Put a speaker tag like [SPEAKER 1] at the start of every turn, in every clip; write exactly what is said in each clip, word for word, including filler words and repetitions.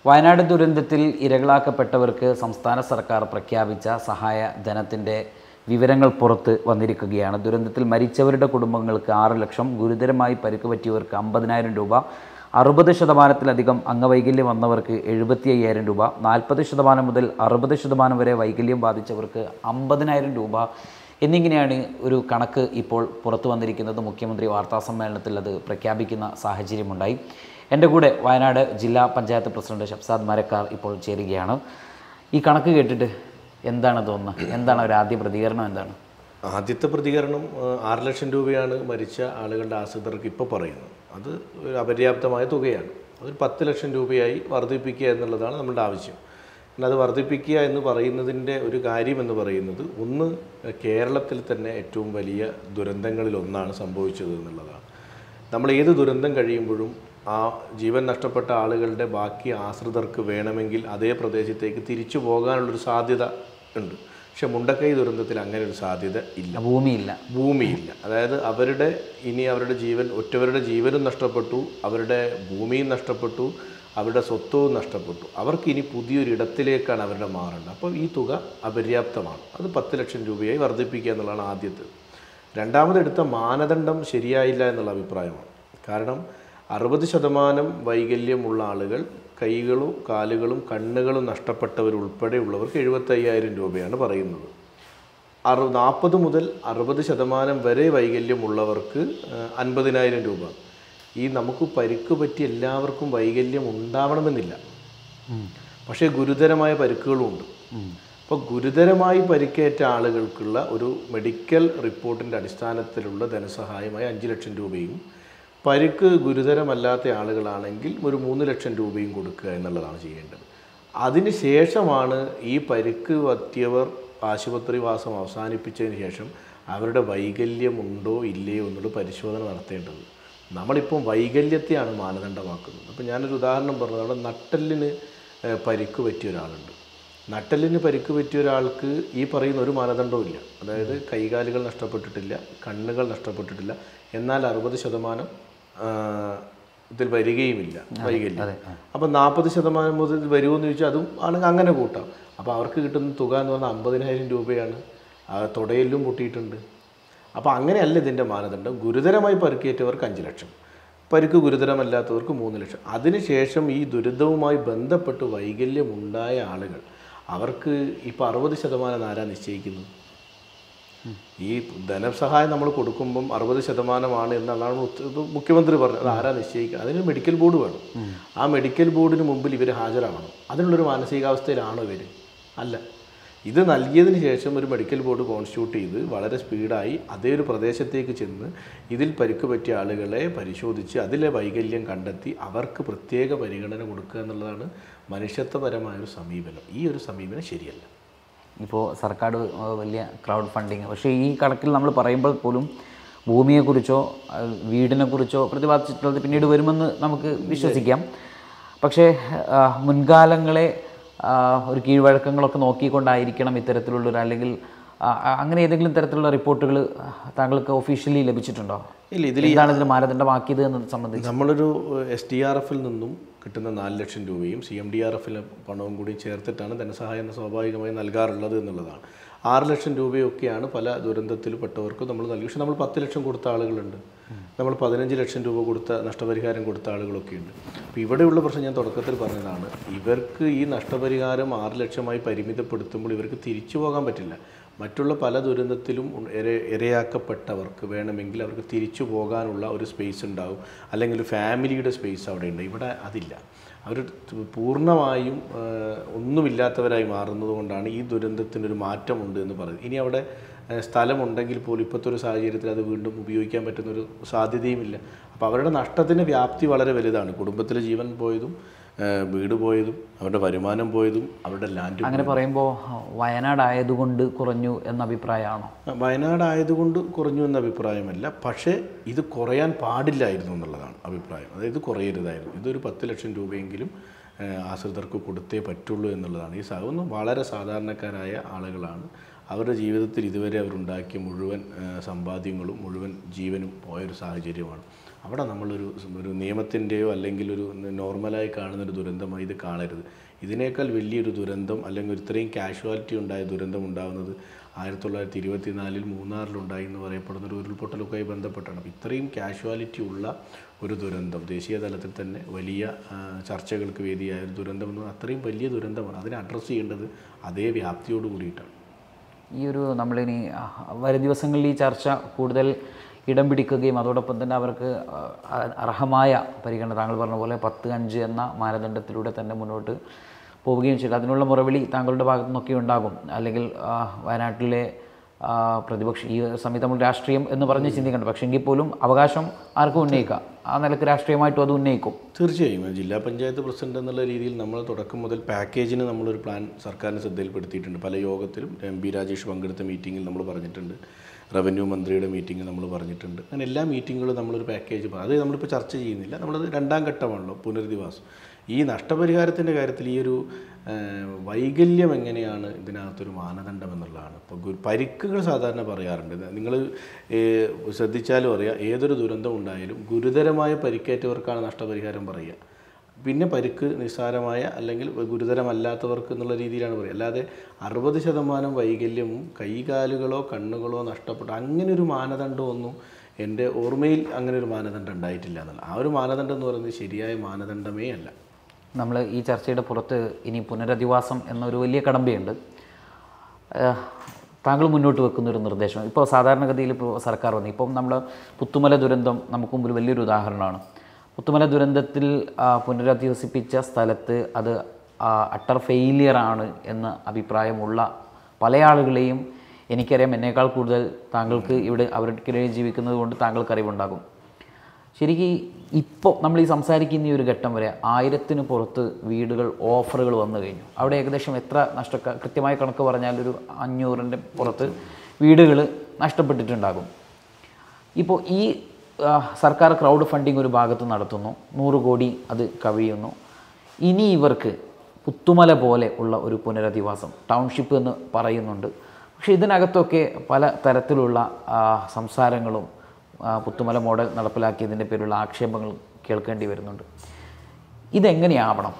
[SPEAKER 1] വയനാട് ദുരന്തത്തിൽ ഇരകളാക്കപ്പെട്ടവർക്ക് സംസ്ഥാന സർക്കാർ പ്രഖ്യാപിച്ച സഹായ ധനത്തിൻ്റെ വിവരങ്ങൾ പുറത്ത് വന്നിരിക്കുകയാണ്. ദുരന്തത്തിൽ മരിച്ചവരുടെ കുടുംബങ്ങൾക്ക് ആറ് ലക്ഷം, ഗുരുതരമായി പരിക്ക് പറ്റിയവർക്ക് അമ്പതിനായിരം രൂപ, അറുപത് ശതമാനത്തിലധികം അംഗവൈകല്യം വന്നവർക്ക് എഴുപത്തി അയ്യായിരം രൂപ, നാൽപ്പത് ശതമാനം മുതൽ അറുപത് ശതമാനം വരെ വൈകല്യം ബാധിച്ചവർക്ക് അമ്പതിനായിരം രൂപ എന്നിങ്ങനെയാണ് ഒരു കണക്ക് ഇപ്പോൾ പുറത്തു വന്നിരിക്കുന്നത്. മുഖ്യമന്ത്രി വാർത്താസമ്മേളനത്തിൽ അത് പ്രഖ്യാപിക്കുന്ന സാഹചര്യമുണ്ടായി. എൻ്റെ കൂടെ വയനാട് ജില്ലാ പഞ്ചായത്ത് പ്രസിഡന്റ് ഷബ്സാദ് മരക്കാർ ഇപ്പോൾ ചേരുകയാണ്. ഈ കണക്ക് കേട്ടിട്ട് എന്താണ് തോന്നുന്നത്? എന്താണ് ഒരു ആദ്യ പ്രതികരണം? എന്താണ്
[SPEAKER 2] ആദ്യത്തെ പ്രതികരണം? ആറ് ലക്ഷം രൂപയാണ് മരിച്ച ആളുകളുടെ ആശ്രിതർക്ക് ഇപ്പോൾ പറയുന്നത്. അത് ഒരു അപര്യാപ്തമായ തുകയാണ്. അതൊരു പത്ത് ലക്ഷം രൂപയായി വർദ്ധിപ്പിക്കുക എന്നുള്ളതാണ് നമ്മളുടെ ആവശ്യം. പിന്നെ അത് വർദ്ധിപ്പിക്കുക എന്ന് പറയുന്നതിൻ്റെ ഒരു കാര്യം എന്ന് പറയുന്നത്, ഒന്ന്, കേരളത്തിൽ തന്നെ ഏറ്റവും വലിയ ദുരന്തങ്ങളിലൊന്നാണ് സംഭവിച്ചത് എന്നുള്ളതാണ്. നമ്മൾ ഏത് ദുരന്തം കഴിയുമ്പോഴും ആ ജീവൻ നഷ്ടപ്പെട്ട ആളുകളുടെ ബാക്കി ആശ്രിതർക്ക് വേണമെങ്കിൽ അതേ പ്രദേശത്തേക്ക് തിരിച്ചു പോകാനുള്ളൊരു സാധ്യത ഉണ്ട്. പക്ഷെ മുണ്ടക്കൈ ദുരന്തത്തിൽ അങ്ങനെ ഒരു സാധ്യത ഇല്ല.
[SPEAKER 1] ഭൂമിയില്ല
[SPEAKER 2] ഭൂമിയില്ല അതായത് അവരുടെ ഇനി അവരുടെ ജീവൻ ഒറ്റവരുടെ ജീവനും നഷ്ടപ്പെട്ടു, അവരുടെ ഭൂമിയും നഷ്ടപ്പെട്ടു, അവരുടെ സ്വത്വവും നഷ്ടപ്പെട്ടു. അവർക്ക് ഇനി പുതിയൊരു ഇടത്തിലേക്കാണ് അവരുടെ മാറേണ്ടത്. അപ്പോൾ ഈ തുക അപര്യാപ്തമാണ്. അത് പത്ത് ലക്ഷം രൂപയായി വർദ്ധിപ്പിക്കുക എന്നുള്ളതാണ് ആദ്യത്തെ. രണ്ടാമതെടുത്ത മാനദണ്ഡം ശരിയായില്ല എന്നുള്ള അഭിപ്രായമാണ്. കാരണം അറുപത് ശതമാനം വൈകല്യമുള്ള ആളുകൾ, കൈകളും കാലുകളും കണ്ണുകളും നഷ്ടപ്പെട്ടവരുൾപ്പെടെയുള്ളവർക്ക് എഴുപത്തയ്യായിരം രൂപയാണ് പറയുന്നത്. അറു നാൽപ്പത് മുതൽ അറുപത് ശതമാനം വരെ വൈകല്യമുള്ളവർക്ക് അൻപതിനായിരം രൂപ. ഈ നമുക്ക് പരിക്ക് പറ്റി എല്ലാവർക്കും വൈകല്യം ഉണ്ടാവണമെന്നില്ല, പക്ഷേ ഗുരുതരമായ പരിക്കുകളുമുണ്ട്. അപ്പോൾ ഗുരുതരമായി പരിക്കേറ്റ ആളുകൾക്കുള്ള ഒരു മെഡിക്കൽ റിപ്പോർട്ടിൻ്റെ അടിസ്ഥാനത്തിലുള്ള ധനസഹായമായി അഞ്ച് ലക്ഷം രൂപയും, പരിക്ക് ഗുരുതരമല്ലാത്ത ആളുകളാണെങ്കിൽ ഒരു മൂന്ന് ലക്ഷം രൂപയും കൊടുക്കുക എന്നുള്ളതാണ് ചെയ്യേണ്ടത്. അതിന് ശേഷമാണ് ഈ പരിക്ക് പറ്റിയവർ ആശുപത്രി വാസം അവസാനിപ്പിച്ചതിന് ശേഷം അവരുടെ വൈകല്യം ഉണ്ടോ ഇല്ലയോ എന്നുള്ള പരിശോധന നടത്തേണ്ടത്. നമ്മളിപ്പം വൈകല്യത്തെയാണ് മാനദണ്ഡമാക്കുന്നത്. അപ്പോൾ ഞാനൊരു ഉദാഹരണം പറഞ്ഞത്, അവിടെ നട്ടെല്ലിന് പരിക്ക് പറ്റിയ ഒരാളുണ്ട്. നട്ടെല്ലിന് പരിക്ക് പറ്റിയ ഒരാൾക്ക് ഈ പറയുന്ന ഒരു മാനദണ്ഡവും ഇല്ല. അതായത് കൈകാലുകൾ നഷ്ടപ്പെട്ടിട്ടില്ല, കണ്ണുകൾ നഷ്ടപ്പെട്ടിട്ടില്ല, എന്നാൽ അറുപത് ശതമാനം ഇതിൽ വരികയുമില്ല വൈകല്യം. അപ്പം നാൽപ്പത് ശതമാനം മുതൽ വരുമെന്ന് ചോദിച്ചാൽ അതും ആണെങ്കിൽ അങ്ങനെ കൂട്ടാം. അപ്പോൾ അവർക്ക് കിട്ടുന്ന തുക എന്ന് പറഞ്ഞാൽ അമ്പതിനായിരം രൂപയാണ്. തുടയെല്ലും പൊട്ടിയിട്ടുണ്ട്. അപ്പോൾ അങ്ങനെയല്ല ഇതിൻ്റെ മാനദണ്ഡം. ഗുരുതരമായി പരിക്കേറ്റവർക്ക് അഞ്ച് ലക്ഷം, പരിക്ക് ഗുരുതരമല്ലാത്തവർക്ക് മൂന്ന് ലക്ഷം. അതിനുശേഷം ഈ ദുരിതവുമായി ബന്ധപ്പെട്ട് വൈകല്യമുണ്ടായ ആളുകൾ, അവർക്ക് ഇപ്പോൾ അറുപത് ശതമാനം ആരാ നിശ്ചയിക്കുന്നത്? ഈ ധനസഹായം നമ്മൾ കൊടുക്കുമ്പം അറുപത് ശതമാനമാണ് എന്നുള്ളതാണ് മുഖ്യമന്ത്രി പറഞ്ഞത്. അത് ആരാ നിശ്ചയിക്കുക? അതിന് മെഡിക്കൽ ബോർഡ് വേണം. ആ മെഡിക്കൽ ബോർഡിന് മുമ്പിൽ ഇവർ ഹാജരാകണം. അതിനുള്ളൊരു മാനസികാവസ്ഥയിലാണോ ഇവർ? അല്ല. ഇത് നൽകിയതിന് ശേഷം ഒരു മെഡിക്കൽ ബോർഡ് കോൺസ്റ്റിറ്റ്യൂട്ട് ചെയ്ത് വളരെ സ്പീഡായി അതേ ഒരു പ്രദേശത്തേക്ക് ചെന്ന് ഇതിൽ പരിക്ക് പറ്റിയ ആളുകളെ പരിശോധിച്ച് അതിലെ വൈകല്യം കണ്ടെത്തി അവർക്ക് പ്രത്യേക പരിഗണന കൊടുക്കുക എന്നുള്ളതാണ് മനുഷ്യത്വപരമായൊരു സമീപനം. ഈ ഒരു സമീപനം ശരിയല്ല.
[SPEAKER 1] ഇപ്പോൾ സർക്കാർ വലിയ ക്രൗഡ് ഫണ്ടിങ്, പക്ഷേ ഈ കണക്കിൽ നമ്മൾ പറയുമ്പോൾ പോലും ഭൂമിയെക്കുറിച്ചോ വീടിനെക്കുറിച്ചോ പ്രതിപാദിച്ചിട്ടുള്ളത് പിന്നീട് വരുമെന്ന് നമുക്ക് വിശ്വസിക്കാം. പക്ഷേ മുൻകാലങ്ങളെ ഒരു കീഴ്വഴക്കങ്ങളൊക്കെ നോക്കിക്കൊണ്ടായിരിക്കണം ഇത്തരത്തിലുള്ളൊരു, അല്ലെങ്കിൽ അങ്ങനെ ഏതെങ്കിലും തരത്തിലുള്ള റിപ്പോർട്ടുകൾ താങ്കൾക്ക് ഒഫീഷ്യലി ലഭിച്ചിട്ടുണ്ടോ? ഇല്ല. ഇതിൽ എന്താണ് ഇതിന് മാനദണ്ഡമാക്കിയത് എന്നത് സംബന്ധിച്ച്
[SPEAKER 2] നമ്മളൊരു എസ് ഡി ആർ എഫിൽ നിന്നും കിട്ടുന്ന നാല് ലക്ഷം രൂപയും സി എം ഡി ആർ എഫിലെ പണവും കൂടി ചേർത്തിട്ടാണ് ധനസഹായം സ്വാഭാവികമായി നൽകാറുള്ളത് എന്നുള്ളതാണ്. ആറ് ലക്ഷം രൂപയൊക്കെയാണ് പല ദുരന്തത്തിൽ പെട്ടവർക്ക് നമ്മൾ നൽകി. പക്ഷേ നമ്മൾ പത്ത് ലക്ഷം കൊടുത്ത ആളുകളുണ്ട്, നമ്മൾ പതിനഞ്ച് ലക്ഷം രൂപ കൊടുത്ത നഷ്ടപരിഹാരം കൊടുത്ത ആളുകളൊക്കെ ഉണ്ട്. അപ്പോൾ ഇവിടെയുള്ള പ്രശ്നം ഞാൻ തുടക്കത്തിൽ പറഞ്ഞതാണ്. ഇവർക്ക് ഈ നഷ്ടപരിഹാരം ആറ് ലക്ഷമായി പരിമിതപ്പെടുത്തുമ്പോൾ ഇവർക്ക് തിരിച്ചു പോകാൻ പറ്റില്ല. മറ്റുള്ള പല ദുരന്തത്തിലും ഇര ഇരയാക്കപ്പെട്ടവർക്ക് വേണമെങ്കിൽ അവർക്ക് തിരിച്ചു പോകാനുള്ള ഒരു സ്പേസ് ഉണ്ടാവും, അല്ലെങ്കിൽ ഒരു ഫാമിലിയുടെ സ്പേസ് അവിടെ ഉണ്ട്. ഇവിടെ അതില്ല. അവർ പൂർണ്ണമായും ഒന്നുമില്ലാത്തവരായി മാറുന്നത് കൊണ്ടാണ് ഈ ദുരന്തത്തിനൊരു മാറ്റമുണ്ട് എന്ന് പറയുന്നത്. ഇനി അവിടെ സ്ഥലമുണ്ടെങ്കിൽ പോലും ഇപ്പോഴത്തെ ഒരു സാഹചര്യത്തിൽ അത് വീണ്ടും ഉപയോഗിക്കാൻ പറ്റുന്നൊരു സാധ്യതയുമില്ല. അപ്പോൾ അവരുടെ നഷ്ടത്തിൻ്റെ വ്യാപ്തി വളരെ വലുതാണ്. കുടുംബത്തിലെ ജീവൻ പോയതും വീട് പോയതും അവരുടെ വരുമാനം പോയതും അവരുടെ ലാൻഡ്.
[SPEAKER 1] അങ്ങനെ പറയുമ്പോൾ വയനാടായതുകൊണ്ട് കുറഞ്ഞു എന്ന അഭിപ്രായമാണോ?
[SPEAKER 2] വയനാടായതുകൊണ്ട് കുറഞ്ഞു എന്ന അഭിപ്രായമല്ല, പക്ഷേ ഇത് കുറയാൻ പാടില്ലായിരുന്നു എന്നുള്ളതാണ് അഭിപ്രായം. അതായത് കുറയരുതായിരുന്നു. ഇതൊരു പത്ത് ലക്ഷം രൂപയെങ്കിലും ആശ്രിതർക്ക് കൊടുത്തേ പറ്റുള്ളൂ എന്നുള്ളതാണ്. ഈ സാധനം വളരെ സാധാരണക്കാരായ ആളുകളാണ്. അവരുടെ ജീവിതത്തിൽ ഇതുവരെ അവരുണ്ടാക്കിയ മുഴുവൻ സമ്പാദ്യങ്ങളും മുഴുവൻ ജീവനും പോയൊരു സാഹചര്യമാണ്. അവിടെ നമ്മളൊരു ഒരു നിയമത്തിൻ്റെയോ അല്ലെങ്കിൽ ഒരു നോർമലായി കാണുന്നൊരു ദുരന്തമായി ഇത് കാണരുത്. ഇതിനേക്കാൾ വലിയൊരു ദുരന്തം അല്ലെങ്കിൽ ഇത്രയും കാഷ്വാലിറ്റി ഉണ്ടായ ദുരന്തം ഉണ്ടാകുന്നത് ആയിരത്തി തൊള്ളായിരത്തി ഇരുപത്തി നാലിൽ മൂന്നാറിലുണ്ടായി എന്ന് പറയപ്പെടുന്ന ഒരു ഉരുൾപൊട്ടലുമായി ബന്ധപ്പെട്ടാണ്. അപ്പോൾ ഇത്രയും കാഷ്വാലിറ്റി ഉള്ള ഒരു ദുരന്തം ദേശീയ തലത്തിൽ തന്നെ വലിയ ചർച്ചകൾക്ക് വേദിയായ ഒരു ദുരന്തം എന്ന് പറഞ്ഞാൽ അത്രയും വലിയ ദുരന്തമാണ്. അതിനെ അഡ്രസ്സ് ചെയ്യേണ്ടത് അതേ വ്യാപ്തിയോട് കൂടിയിട്ടാണ്.
[SPEAKER 1] ഈ ഒരു നമ്മളിനി വരും ദിവസങ്ങളിൽ ഈ ചർച്ച കൂടുതൽ ഇടം പിടിക്കുകയും അതോടൊപ്പം തന്നെ അവർക്ക് അർഹമായ പരിഗണന താങ്കൾ പറഞ്ഞ പോലെ പത്ത് അഞ്ച് എന്ന മാനദണ്ഡത്തിലൂടെ തന്നെ മുന്നോട്ട് പോവുകയും ചെയ്തു. അതിനുള്ള മുറവിളി താങ്കളുടെ ഭാഗത്തു നിന്നൊക്കെ ഉണ്ടാകും. അല്ലെങ്കിൽ വയനാട്ടിലെ പ്രതിപക്ഷ ഈ സമയത്ത് നമ്മൾ രാഷ്ട്രീയം എന്ന് പറഞ്ഞ് ചിന്തിക്കേണ്ട, പക്ഷേ എങ്കിൽ പോലും അവകാശം ആർക്കും ഉന്നയിക്കാം. ആ നിലക്ക് രാഷ്ട്രീയമായിട്ടും അത് ഉന്നയിക്കും.
[SPEAKER 2] തീർച്ചയായും ജില്ലാ പഞ്ചായത്ത് പ്രസിഡന്റ് എന്നുള്ള രീതിയിൽ നമ്മൾ തുടക്കം മുതൽ പാക്കേജിന് നമ്മളൊരു പ്ലാൻ സർക്കാരിന് ശ്രദ്ധയിൽപ്പെടുത്തിയിട്ടുണ്ട്. പല യോഗത്തിലും എം പി രാജേഷ് പങ്കെടുത്ത മീറ്റിങ്ങിൽ നമ്മൾ പറഞ്ഞിട്ടുണ്ട്, റവന്യൂ മന്ത്രിയുടെ മീറ്റിങ്ങിൽ നമ്മൾ പറഞ്ഞിട്ടുണ്ട്. അങ്ങനെ എല്ലാ മീറ്റിങ്ങുകളും നമ്മളൊരു പാക്കേജ് അത് നമ്മളിപ്പോൾ ചർച്ച ചെയ്യുന്നില്ല. നമ്മളത് രണ്ടാം ഘട്ടമാണല്ലോ പുനരധിവാസം. ഈ നഷ്ടപരിഹാരത്തിൻ്റെ കാര്യത്തിൽ ഈ ഒരു വൈകല്യം എങ്ങനെയാണ് ഇതിനകത്തൊരു മാനദണ്ഡം എന്നുള്ളതാണ്. ഇപ്പോൾ പരിക്കുകൾ സാധാരണ പറയാറുണ്ട്. നിങ്ങൾ ശ്രദ്ധിച്ചാലും അറിയാം, ഏതൊരു ദുരന്തം ഉണ്ടായാലും ഗുരുതരമായ പരിക്കേറ്റവർക്കാണ് നഷ്ടപരിഹാരം പറയുക. പിന്നെ പരിക്ക് നിസ്സാരമായ അല്ലെങ്കിൽ ഗുരുതരമല്ലാത്തവർക്ക് എന്നുള്ള രീതിയിലാണ് പറയുക. അല്ലാതെ അറുപത് ശതമാനം വൈകല്യവും കൈകാലുകളോ കണ്ണുകളോ നഷ്ടപ്പെട്ട അങ്ങനെ ഒരു മാനദണ്ഡമൊന്നും എൻ്റെ ഓർമ്മയിൽ അങ്ങനെ ഒരു മാനദണ്ഡം ഉണ്ടായിട്ടില്ല എന്നുള്ള. ആ ഒരു മാനദണ്ഡം എന്ന് പറയുന്നത് ശരിയായ മാനദണ്ഡമേ അല്ല.
[SPEAKER 1] നമ്മൾ ഈ ചർച്ചയുടെ പുറത്ത് ഇനി പുനരധിവാസം എന്നൊരു വലിയ കടമ്പയുണ്ട്. താങ്കൾ മുന്നോട്ട് വെക്കുന്നൊരു നിർദ്ദേശം ഇപ്പോൾ സാധാരണഗതിയിൽ ഇപ്പോൾ സർക്കാർ വന്നു. ഇപ്പം നമ്മൾ പുത്തുമല ദുരന്തം നമുക്ക് മുമ്പിൽ വലിയൊരു ഉദാഹരണമാണ്. പുത്തുമല ദുരന്തത്തിൽ പുനരധിവസിപ്പിച്ച സ്ഥലത്ത് അത് അട്ടർ ഫെയിലിയറാണ് എന്ന അഭിപ്രായമുള്ള പല ആളുകളെയും എനിക്കറിയാം. എന്നേക്കാൾ കൂടുതൽ താങ്കൾക്ക് ഇവിടെ അവർക്കിടയിൽ ജീവിക്കുന്നത് കൊണ്ട് താങ്കൾക്ക് അറിവുണ്ടാകും. ശരിക്കും ഇപ്പോൾ നമ്മൾ ഈ സംസാരിക്കുന്ന ഈ ഒരു ഘട്ടം വരെ ആയിരത്തിന് പുറത്ത് വീടുകൾ ഓഫറുകൾ വന്നു കഴിഞ്ഞു. അവിടെ ഏകദേശം എത്ര നഷ്ട കൃത്യമായ കണക്ക് പറഞ്ഞാൽ ഒരു അഞ്ഞൂറിൻ്റെ പുറത്ത് വീടുകൾ നഷ്ടപ്പെട്ടിട്ടുണ്ടാകും. ഇപ്പോൾ ഈ സർക്കാർ ക്രൗഡ് ഫണ്ടിങ് ഒരു ഭാഗത്ത് നടത്തുന്നു, നൂറ് കോടി അത് കവിയുന്നു. ഇനി ഇവർക്ക് പുത്തുമല പോലെ ഉള്ള ഒരു പുനരധിവാസം ടൗൺഷിപ്പ് എന്ന് പറയുന്നുണ്ട്. പക്ഷേ ഇതിനകത്തൊക്കെ പല തരത്തിലുള്ള സംസാരങ്ങളും പുത്തുമല മോഡൽ നടപ്പിലാക്കിയതിൻ്റെ പേരിലുള്ള ആക്ഷേപങ്ങൾ കേൾക്കേണ്ടി വരുന്നുണ്ട്. ഇതെങ്ങനെയാവണം?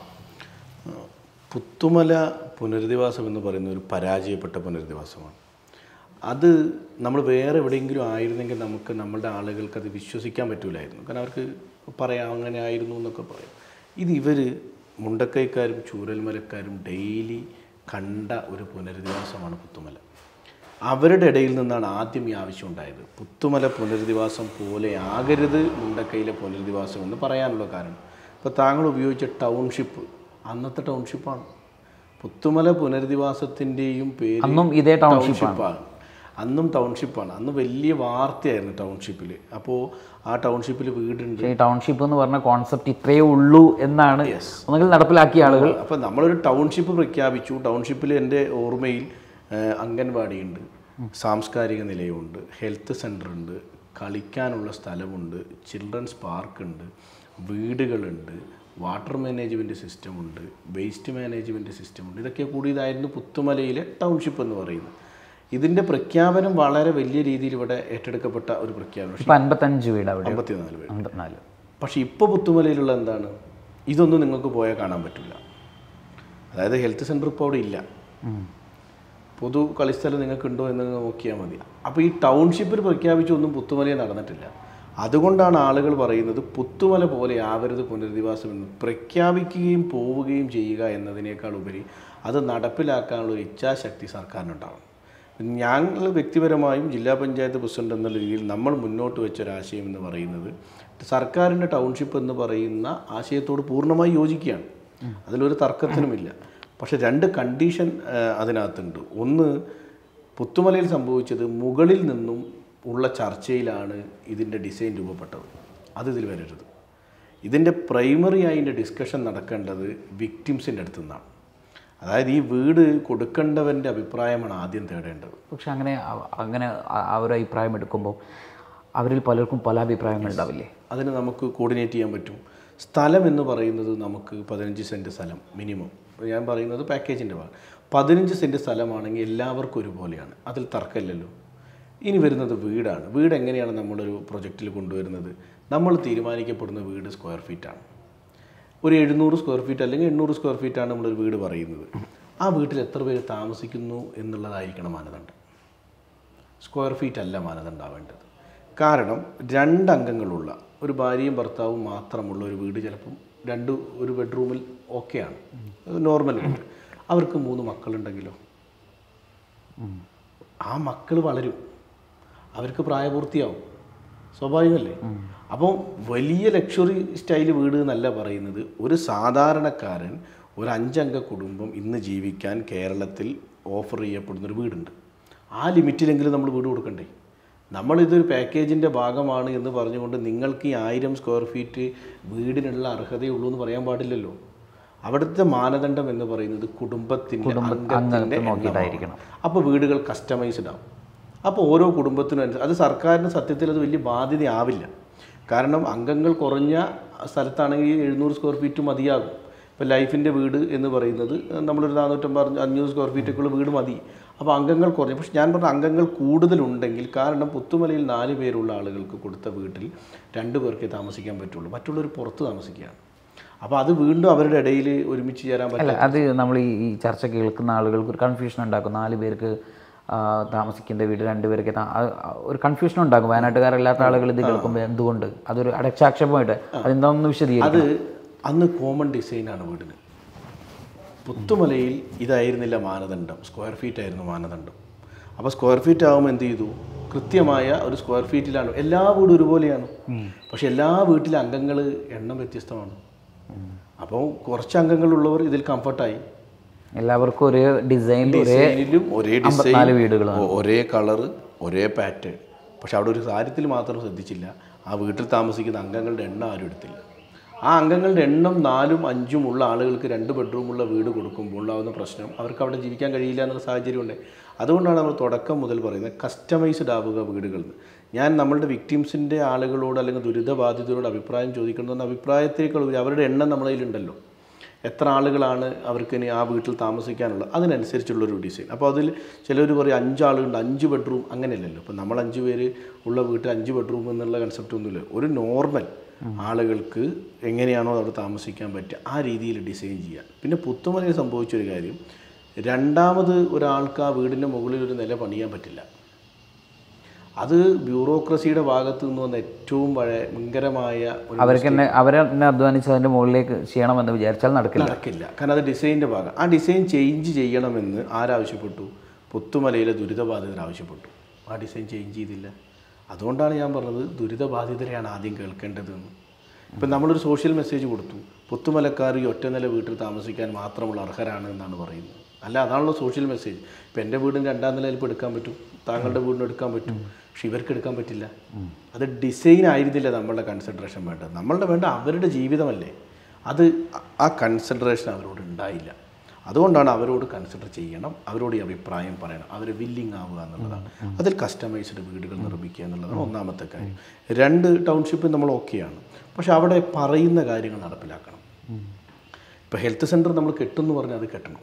[SPEAKER 2] പുത്തുമല പുനരധിവാസം എന്ന് പറയുന്ന ഒരു പരാജയപ്പെട്ട പുനരധിവാസമാണ്. അത് നമ്മൾ വേറെ എവിടെയെങ്കിലും ആയിരുന്നെങ്കിൽ നമുക്ക് നമ്മളുടെ ആളുകൾക്ക് അത് വിശ്വസിക്കാൻ പറ്റില്ലായിരുന്നു. കാരണം അവർക്ക് പറയാം അങ്ങനെ ആയിരുന്നു എന്നൊക്കെ പറയാം. ഇത് ഇവർ മുണ്ടക്കൈക്കാരും ചൂരൽമലക്കാരും ഡെയിലി കണ്ട ഒരു പുനരധിവാസമാണ് പുത്തുമല. അവരുടെ ഇടയിൽ നിന്നാണ് ആദ്യം ഈ ആവശ്യം ഉണ്ടായത്. പുത്തുമല പുനരധിവാസം പോലെ ആകരുത് മുണ്ടക്കൈയിലെ പുനരധിവാസം എന്ന് പറയാനുള്ള കാരണം ഇപ്പോൾ താങ്കൾ ഉപയോഗിച്ച ടൗൺഷിപ്പ് അന്നത്തെ ടൗൺഷിപ്പാണ്. പുത്തുമല പുനരധിവാസത്തിൻ്റെയും പേര്
[SPEAKER 1] അന്നും ഇതേ ടൗൺഷിപ്പാണ്.
[SPEAKER 2] അന്നും ടൗൺഷിപ്പാണ്. അന്ന് വലിയ വാർത്തയായിരുന്നു ടൗൺഷിപ്പിൽ. അപ്പോൾ ആ ടൗൺഷിപ്പിൽ വീടുണ്ട്.
[SPEAKER 1] ടൗൺഷിപ്പ് എന്ന് പറഞ്ഞ കോൺസെപ്റ്റ് ഇത്രയേ ഉള്ളൂ എന്നാണ് ഒന്നുകിൽ നടപ്പിലാക്കിയ ആളുകൾ.
[SPEAKER 2] അപ്പോൾ നമ്മളൊരു ടൗൺഷിപ്പ് പ്രഖ്യാപിച്ചു. ടൗൺഷിപ്പിൽ എൻ്റെ ഓർമ്മയിൽ അംഗൻവാടിയുണ്ട്, സാംസ്കാരിക നിലയമുണ്ട്, ഹെൽത്ത് സെൻ്ററുണ്ട്, കളിക്കാനുള്ള സ്ഥലമുണ്ട്, ചിൽഡ്രൻസ് പാർക്കുണ്ട്, വീടുകളുണ്ട്, വാട്ടർ മാനേജ്മെൻറ്റ് സിസ്റ്റമുണ്ട്, വേസ്റ്റ് മാനേജ്മെൻറ്റ് സിസ്റ്റമുണ്ട്. ഇതൊക്കെ കൂടിയതായിരുന്നു പുത്തുമലയിലെ ടൗൺഷിപ്പ് എന്ന് പറയുന്നത്. ഇതിൻ്റെ പ്രഖ്യാപനം വളരെ വലിയ രീതിയിൽ ഇവിടെ ഏറ്റെടുക്കപ്പെട്ട ഒരു പ്രഖ്യാപനം.
[SPEAKER 1] അൻപത്തഞ്ച് വീട്
[SPEAKER 2] അമ്പത്തിനാല് വീട്
[SPEAKER 1] അമ്പത്തിനാല്
[SPEAKER 2] പക്ഷേ ഇപ്പോൾ പുത്തുമലയിലുള്ള എന്താണ്, ഇതൊന്നും നിങ്ങൾക്ക് പോയാൽ കാണാൻ പറ്റില്ല. അതായത് ഹെൽത്ത് സെൻ്റർ ഇപ്പോൾ അവിടെ ഇല്ല. പൊതു കളിസ്ഥലം നിങ്ങൾക്കുണ്ടോ എന്ന് നോക്കിയാൽ മതി. അപ്പോൾ ഈ ടൗൺഷിപ്പിൽ പ്രഖ്യാപിച്ചൊന്നും പുത്തുമലയിൽ നടന്നിട്ടില്ല. അതുകൊണ്ടാണ് ആളുകൾ പറയുന്നത് പുത്തുമല പോലെ ആവരുത് പുനരധിവാസം എന്ന്. പ്രഖ്യാപിക്കുകയും പോവുകയും ചെയ്യുക എന്നതിനേക്കാൾ ഉപരി അത് നടപ്പിലാക്കാനുള്ള ഒരു ഇച്ഛാശക്തി സർക്കാരിനുണ്ടാവണം. ഞങ്ങൾ വ്യക്തിപരമായും ജില്ലാ പഞ്ചായത്ത് പ്രസിഡന്റ് എന്ന രീതിയിൽ നമ്മൾ മുന്നോട്ട് വെച്ചൊരാശയം എന്ന് പറയുന്നത് സർക്കാരിൻ്റെ ടൗൺഷിപ്പ് എന്ന് പറയുന്ന ആശയത്തോട് പൂർണ്ണമായി യോജിക്കുകയാണ്. അതിലൊരു തർക്കത്തിനുമില്ല. പക്ഷേ രണ്ട് കണ്ടീഷൻ അതിനകത്തുണ്ട്. ഒന്ന്, പുത്തുമലയിൽ സംഭവിച്ചത് മുകളിൽ നിന്നും ഉള്ള ചർച്ചയിലാണ് ഇതിൻ്റെ ഡിസൈൻ രൂപപ്പെട്ടത്. അത് ഇതിൽ വരരുത്. ഇതിൻ്റെ പ്രൈമറി ആയതിൻ്റെ ഡിസ്കഷൻ നടക്കേണ്ടത് വിക്ടിംസിൻ്റെ അടുത്തു നിന്നാണ്. അതായത് ഈ വീട് കൊടുക്കേണ്ടവൻ്റെ അഭിപ്രായമാണ് ആദ്യം തേടേണ്ടത്.
[SPEAKER 1] പക്ഷെ അങ്ങനെ അങ്ങനെ അവരുടെ അഭിപ്രായം എടുക്കുമ്പോൾ അവരിൽ പലർക്കും പല അഭിപ്രായങ്ങൾ ഉണ്ടാവില്ലേ?
[SPEAKER 2] അതിന് നമുക്ക് കോർഡിനേറ്റ് ചെയ്യാൻ പറ്റും. സ്ഥലം എന്ന് പറയുന്നത് നമുക്ക് പതിനഞ്ച് സെൻറ്റ് സ്ഥലം മിനിമം, ഞാൻ പറയുന്നത് പാക്കേജിൻ്റെ ഭാഗം. പതിനഞ്ച് സെൻറ്റ് സ്ഥലമാണെങ്കിൽ എല്ലാവർക്കും ഒരുപോലെയാണ്, അതിൽ തർക്കമില്ലല്ലോ. ഇനി വരുന്നത് വീടാണ്. വീട് എങ്ങനെയാണ് നമ്മളൊരു പ്രൊജക്റ്റിൽ കൊണ്ടുവരുന്നത്? നമ്മൾ തീരുമാനിക്കപ്പെടുന്ന വീട് സ്ക്വയർ ഫീറ്റാണ്. ഒരു എഴുന്നൂറ് സ്ക്വയർ ഫീറ്റ് അല്ലെങ്കിൽ എണ്ണൂറ് സ്ക്വയർ ഫീറ്റാണ് നമ്മളൊരു വീട് പറയുന്നത്. ആ വീട്ടിൽ എത്ര പേര് താമസിക്കുന്നു എന്നുള്ളതായിരിക്കണം മാനദണ്ഡം, സ്ക്വയർ ഫീറ്റ് അല്ല മാനദണ്ഡമാവേണ്ടത്. കാരണം രണ്ടംഗങ്ങളുള്ള ഒരു ഭാര്യയും ഭർത്താവും മാത്രമുള്ള ഒരു വീട് ചിലപ്പം രണ്ട് ഒരു ബെഡ്റൂമിൽ ഓക്കെയാണ്, നോർമൽ വീട്. അവർക്ക് മൂന്ന് മക്കളുണ്ടെങ്കിലോ ആ മക്കൾ വളരും, അവർക്ക് പ്രായപൂർത്തിയാവും, സ്വാഭാവികമല്ലേ? അപ്പോൾ വലിയ ലക്ഷറി സ്റ്റൈൽ വീട് എന്നല്ല പറയുന്നത്. ഒരു സാധാരണക്കാരൻ, ഒരു അഞ്ചംഗ കുടുംബം ഇന്ന് ജീവിക്കാൻ കേരളത്തിൽ ഓഫർ ചെയ്യപ്പെടുന്നൊരു വീടുണ്ട്. ആ ലിമിറ്റിലെങ്കിലും നമ്മൾ വീട് കൊടുക്കണ്ടേ? നമ്മളിതൊരു പാക്കേജിൻ്റെ ഭാഗമാണ് എന്ന് പറഞ്ഞുകൊണ്ട് നിങ്ങൾക്ക് ഈ ആയിരം സ്ക്വയർ ഫീറ്റ് വീടിനുള്ള അർഹതയുള്ളൂ എന്ന് പറയാൻ പാടില്ലല്ലോ. അവിടുത്തെ മാനദണ്ഡം എന്ന് പറയുന്നത് കുടുംബത്തിൻ്റെ അംഗത്തിൻ്റെ എണ്ണമായിരിക്കണം. അപ്പോൾ വീടുകൾ കസ്റ്റമൈസ്ഡ് ആവും. അപ്പോൾ ഓരോ കുടുംബത്തിനും അനുസരിച്ച് അത് സർക്കാരിന് സത്യത്തിൽ അത് വലിയ ബാധ്യതയാവില്ല. കാരണം അംഗങ്ങൾ കുറഞ്ഞ സ്ഥലത്താണെങ്കിൽ എഴുന്നൂറ് സ്ക്വയർ ഫീറ്റ് മതിയാകും. ഇപ്പോൾ ലൈഫിൻ്റെ വീട് എന്ന് പറയുന്നത് നമ്മളൊരു നാനൂറ്റമ്പത് അഞ്ഞൂറ് സ്ക്വയർ ഫീറ്റൊക്കെയുള്ള വീട് മതി. അപ്പോൾ അംഗങ്ങൾ കുറഞ്ഞു. പക്ഷെ ഞാൻ പറഞ്ഞ അംഗങ്ങൾ കൂടുതലുണ്ടെങ്കിൽ, കാരണം പുത്തുമലയിൽ നാല് പേരുള്ള ആളുകൾക്ക് കൊടുത്ത വീട്ടിൽ രണ്ട് പേർക്കേ താമസിക്കാൻ പറ്റുള്ളൂ, മറ്റുള്ളവർ പുറത്ത് താമസിക്കുകയാണ്. അപ്പോൾ അത് വീണ്ടും അവരുടെ ഇടയിൽ ഒരുമിച്ച് ചേരാൻ പറ്റില്ല.
[SPEAKER 1] അത് നമ്മൾ ഈ ചർച്ച കേൾക്കുന്ന ആളുകൾക്ക് ഒരു കൺഫ്യൂഷൻ ഉണ്ടാക്കും. നാല് പേർക്ക് താമസിക്കേണ്ട വീട് രണ്ട് പേർക്ക് ഒരു കൺഫ്യൂഷൻ ഉണ്ടാകും. വയനാട്ടുകാരല്ലാത്ത ആളുകൾ ഇത് കേൾക്കുമ്പോൾ എന്തുകൊണ്ട് അതൊരു അടച്ചാക്ഷേപമായിട്ട് അതെന്താണെന്ന് വിശദീകരിക്കും.
[SPEAKER 2] അത് അന്ന് കോമൺ ഡിസൈനാണ് വീടിന്. പുത്തുമലയിൽ ഇതായിരുന്നില്ല മാനദണ്ഡം, സ്ക്വയർ ഫീറ്റ് ആയിരുന്നു മാനദണ്ഡം. അപ്പോൾ സ്ക്വയർ ഫീറ്റ് ആകുമ്പോൾ എന്ത് ചെയ്തു? കൃത്യമായ ഒരു സ്ക്വയർ ഫീറ്റിലാണ് എല്ലാ വീടും ഒരുപോലെയാണ്. പക്ഷെ എല്ലാ വീട്ടിലെ അംഗങ്ങൾ എണ്ണം വ്യത്യസ്തമാണ്. അപ്പോൾ കുറച്ച് അംഗങ്ങളുള്ളവർ ഇതിൽ കംഫർട്ടായി.
[SPEAKER 1] എല്ലാവർക്കും ഒരേ ഡിസൈനിലും
[SPEAKER 2] ഒരേ ഡിസൈൻ, വീടുകൾ ഒരേ കളറ്, ഒരേ പാറ്റേൺ. പക്ഷെ അവിടെ ഒരു കാര്യത്തിൽ മാത്രം ശ്രദ്ധിച്ചില്ല, ആ വീട്ടിൽ താമസിക്കുന്ന അംഗങ്ങളുടെ എണ്ണം ആരും എടുത്തില്ല. ആ അംഗങ്ങളുടെ എണ്ണം നാലും അഞ്ചും ഉള്ള ആളുകൾക്ക് രണ്ട് ബെഡ്റൂമുള്ള വീട് കൊടുക്കുമ്പോൾ ഉണ്ടാകുന്ന പ്രശ്നം അവർക്ക് അവിടെ ജീവിക്കാൻ കഴിയില്ല എന്നുള്ള സാഹചര്യമുണ്ട്. അതുകൊണ്ടാണ് നമ്മൾ തുടക്കം മുതൽ പറയുന്നത് കസ്റ്റമൈസ്ഡ് ആവുക വീടുകൾ. ഞാൻ നമ്മളുടെ വിക്ടിംസിൻ്റെ ആളുകളോട് അല്ലെങ്കിൽ ദുരിതബാധിതരോട് അഭിപ്രായം ചോദിക്കേണ്ടതെന്ന് അഭിപ്രായത്തേക്കാൾ അവരുടെ എണ്ണം നമ്മളതിലുണ്ടല്ലോ. എത്ര ആളുകളാണ് അവർക്ക് ഇനി ആ വീട്ടിൽ താമസിക്കാനുള്ളത്, അതിനനുസരിച്ചുള്ളൊരു ഡിസൈൻ. അപ്പോൾ അതിൽ ചിലർ പറയും അഞ്ചാളുണ്ട്, അഞ്ച് ബെഡ്റൂം, അങ്ങനെയല്ലല്ലോ. ഇപ്പോൾ നമ്മൾ അഞ്ച് പേര് ഉള്ള വീട്ടിൽ അഞ്ച് ബെഡ്റൂം എന്നുള്ള കൺസെപ്റ്റ് ഒന്നുമില്ല. ഒരു നോർമൽ ആളുകൾക്ക് എങ്ങനെയാണോ അവിടെ താമസിക്കാൻ പറ്റുക ആ രീതിയിൽ ഡിസൈൻ ചെയ്യാൻ. പിന്നെ പുത്തുമലയിൽ സംഭവിച്ചൊരു കാര്യം, രണ്ടാമത് ഒരാൾക്ക് ആ വീടിൻ്റെ മുകളിൽ ഒരു നില പണിയാൻ പറ്റില്ല. അത് ബ്യൂറോക്രസിയുടെ ഭാഗത്ത് നിന്ന് വന്ന ഏറ്റവും ഭയങ്കരമായ
[SPEAKER 1] അവർക്ക് തന്നെ അവരെ തന്നെ അധ്വാനിച്ച് അതിൻ്റെ മുകളിലേക്ക് ചെയ്യണമെന്ന് വിചാരിച്ചാൽ നടക്കില്ല
[SPEAKER 2] നടക്കില്ല കാരണം അത് ഡിസൈനിൻ്റെ ഭാഗം. ആ ഡിസൈൻ ചേഞ്ച് ചെയ്യണമെന്ന് ആരാവശ്യപ്പെട്ടു? പുത്തുമലയിലെ ദുരിതബാധിതർ ആവശ്യപ്പെട്ടു. ആ ഡിസൈൻ ചേഞ്ച് ചെയ്തില്ല. അതുകൊണ്ടാണ് ഞാൻ പറഞ്ഞത് ദുരിതബാധിതരെയാണ് ആദ്യം കേൾക്കേണ്ടതെന്ന്. ഇപ്പം നമ്മളൊരു സോഷ്യൽ മെസ്സേജ് കൊടുത്തു, പുത്തുമലക്കാർ ഈ ഒറ്റ നില വീട്ടിൽ താമസിക്കാൻ മാത്രമുള്ള അർഹരാണ് എന്നാണ് പറയുന്നത്. അല്ല, അതാണല്ലോ സോഷ്യൽ മെസ്സേജ്. ഇപ്പം എൻ്റെ വീടിന് രണ്ടാം നിലയിൽ ഇപ്പോൾ എടുക്കാൻ പറ്റും, താങ്കളുടെ വീടിന് എടുക്കാൻ പറ്റും, പക്ഷെ ഇവർക്ക് എടുക്കാൻ പറ്റില്ല. അത് ഡിസൈൻ ആയിരുന്നില്ല നമ്മളുടെ കൺസിഡറേഷൻ വേണ്ടത്. നമ്മളുടെ വേണ്ട അവരുടെ ജീവിതമല്ലേ. അത് ആ കൺസിഡറേഷൻ അവരോട് ഉണ്ടായില്ല. അതുകൊണ്ടാണ് അവരോട് കൺസിഡർ ചെയ്യണം, അവരോട് ഈ അഭിപ്രായം പറയണം, അവർ വില്ലിങ് ആവുക എന്നുള്ളതാണ്. അതിൽ കസ്റ്റമൈസ്ഡ് വീടുകൾ നിർമ്മിക്കുക എന്നുള്ളതാണ് ഒന്നാമത്തെ കാര്യം. രണ്ട്, ടൗൺഷിപ്പ് നമ്മൾ ഓക്കെയാണ്, പക്ഷെ അവിടെ പറയുന്ന കാര്യങ്ങൾ നടപ്പിലാക്കണം. ഇപ്പോൾ ഹെൽത്ത് സെൻറ്റർ നമ്മൾ കെട്ടുമെന്ന് പറഞ്ഞാൽ അത് കെട്ടണം,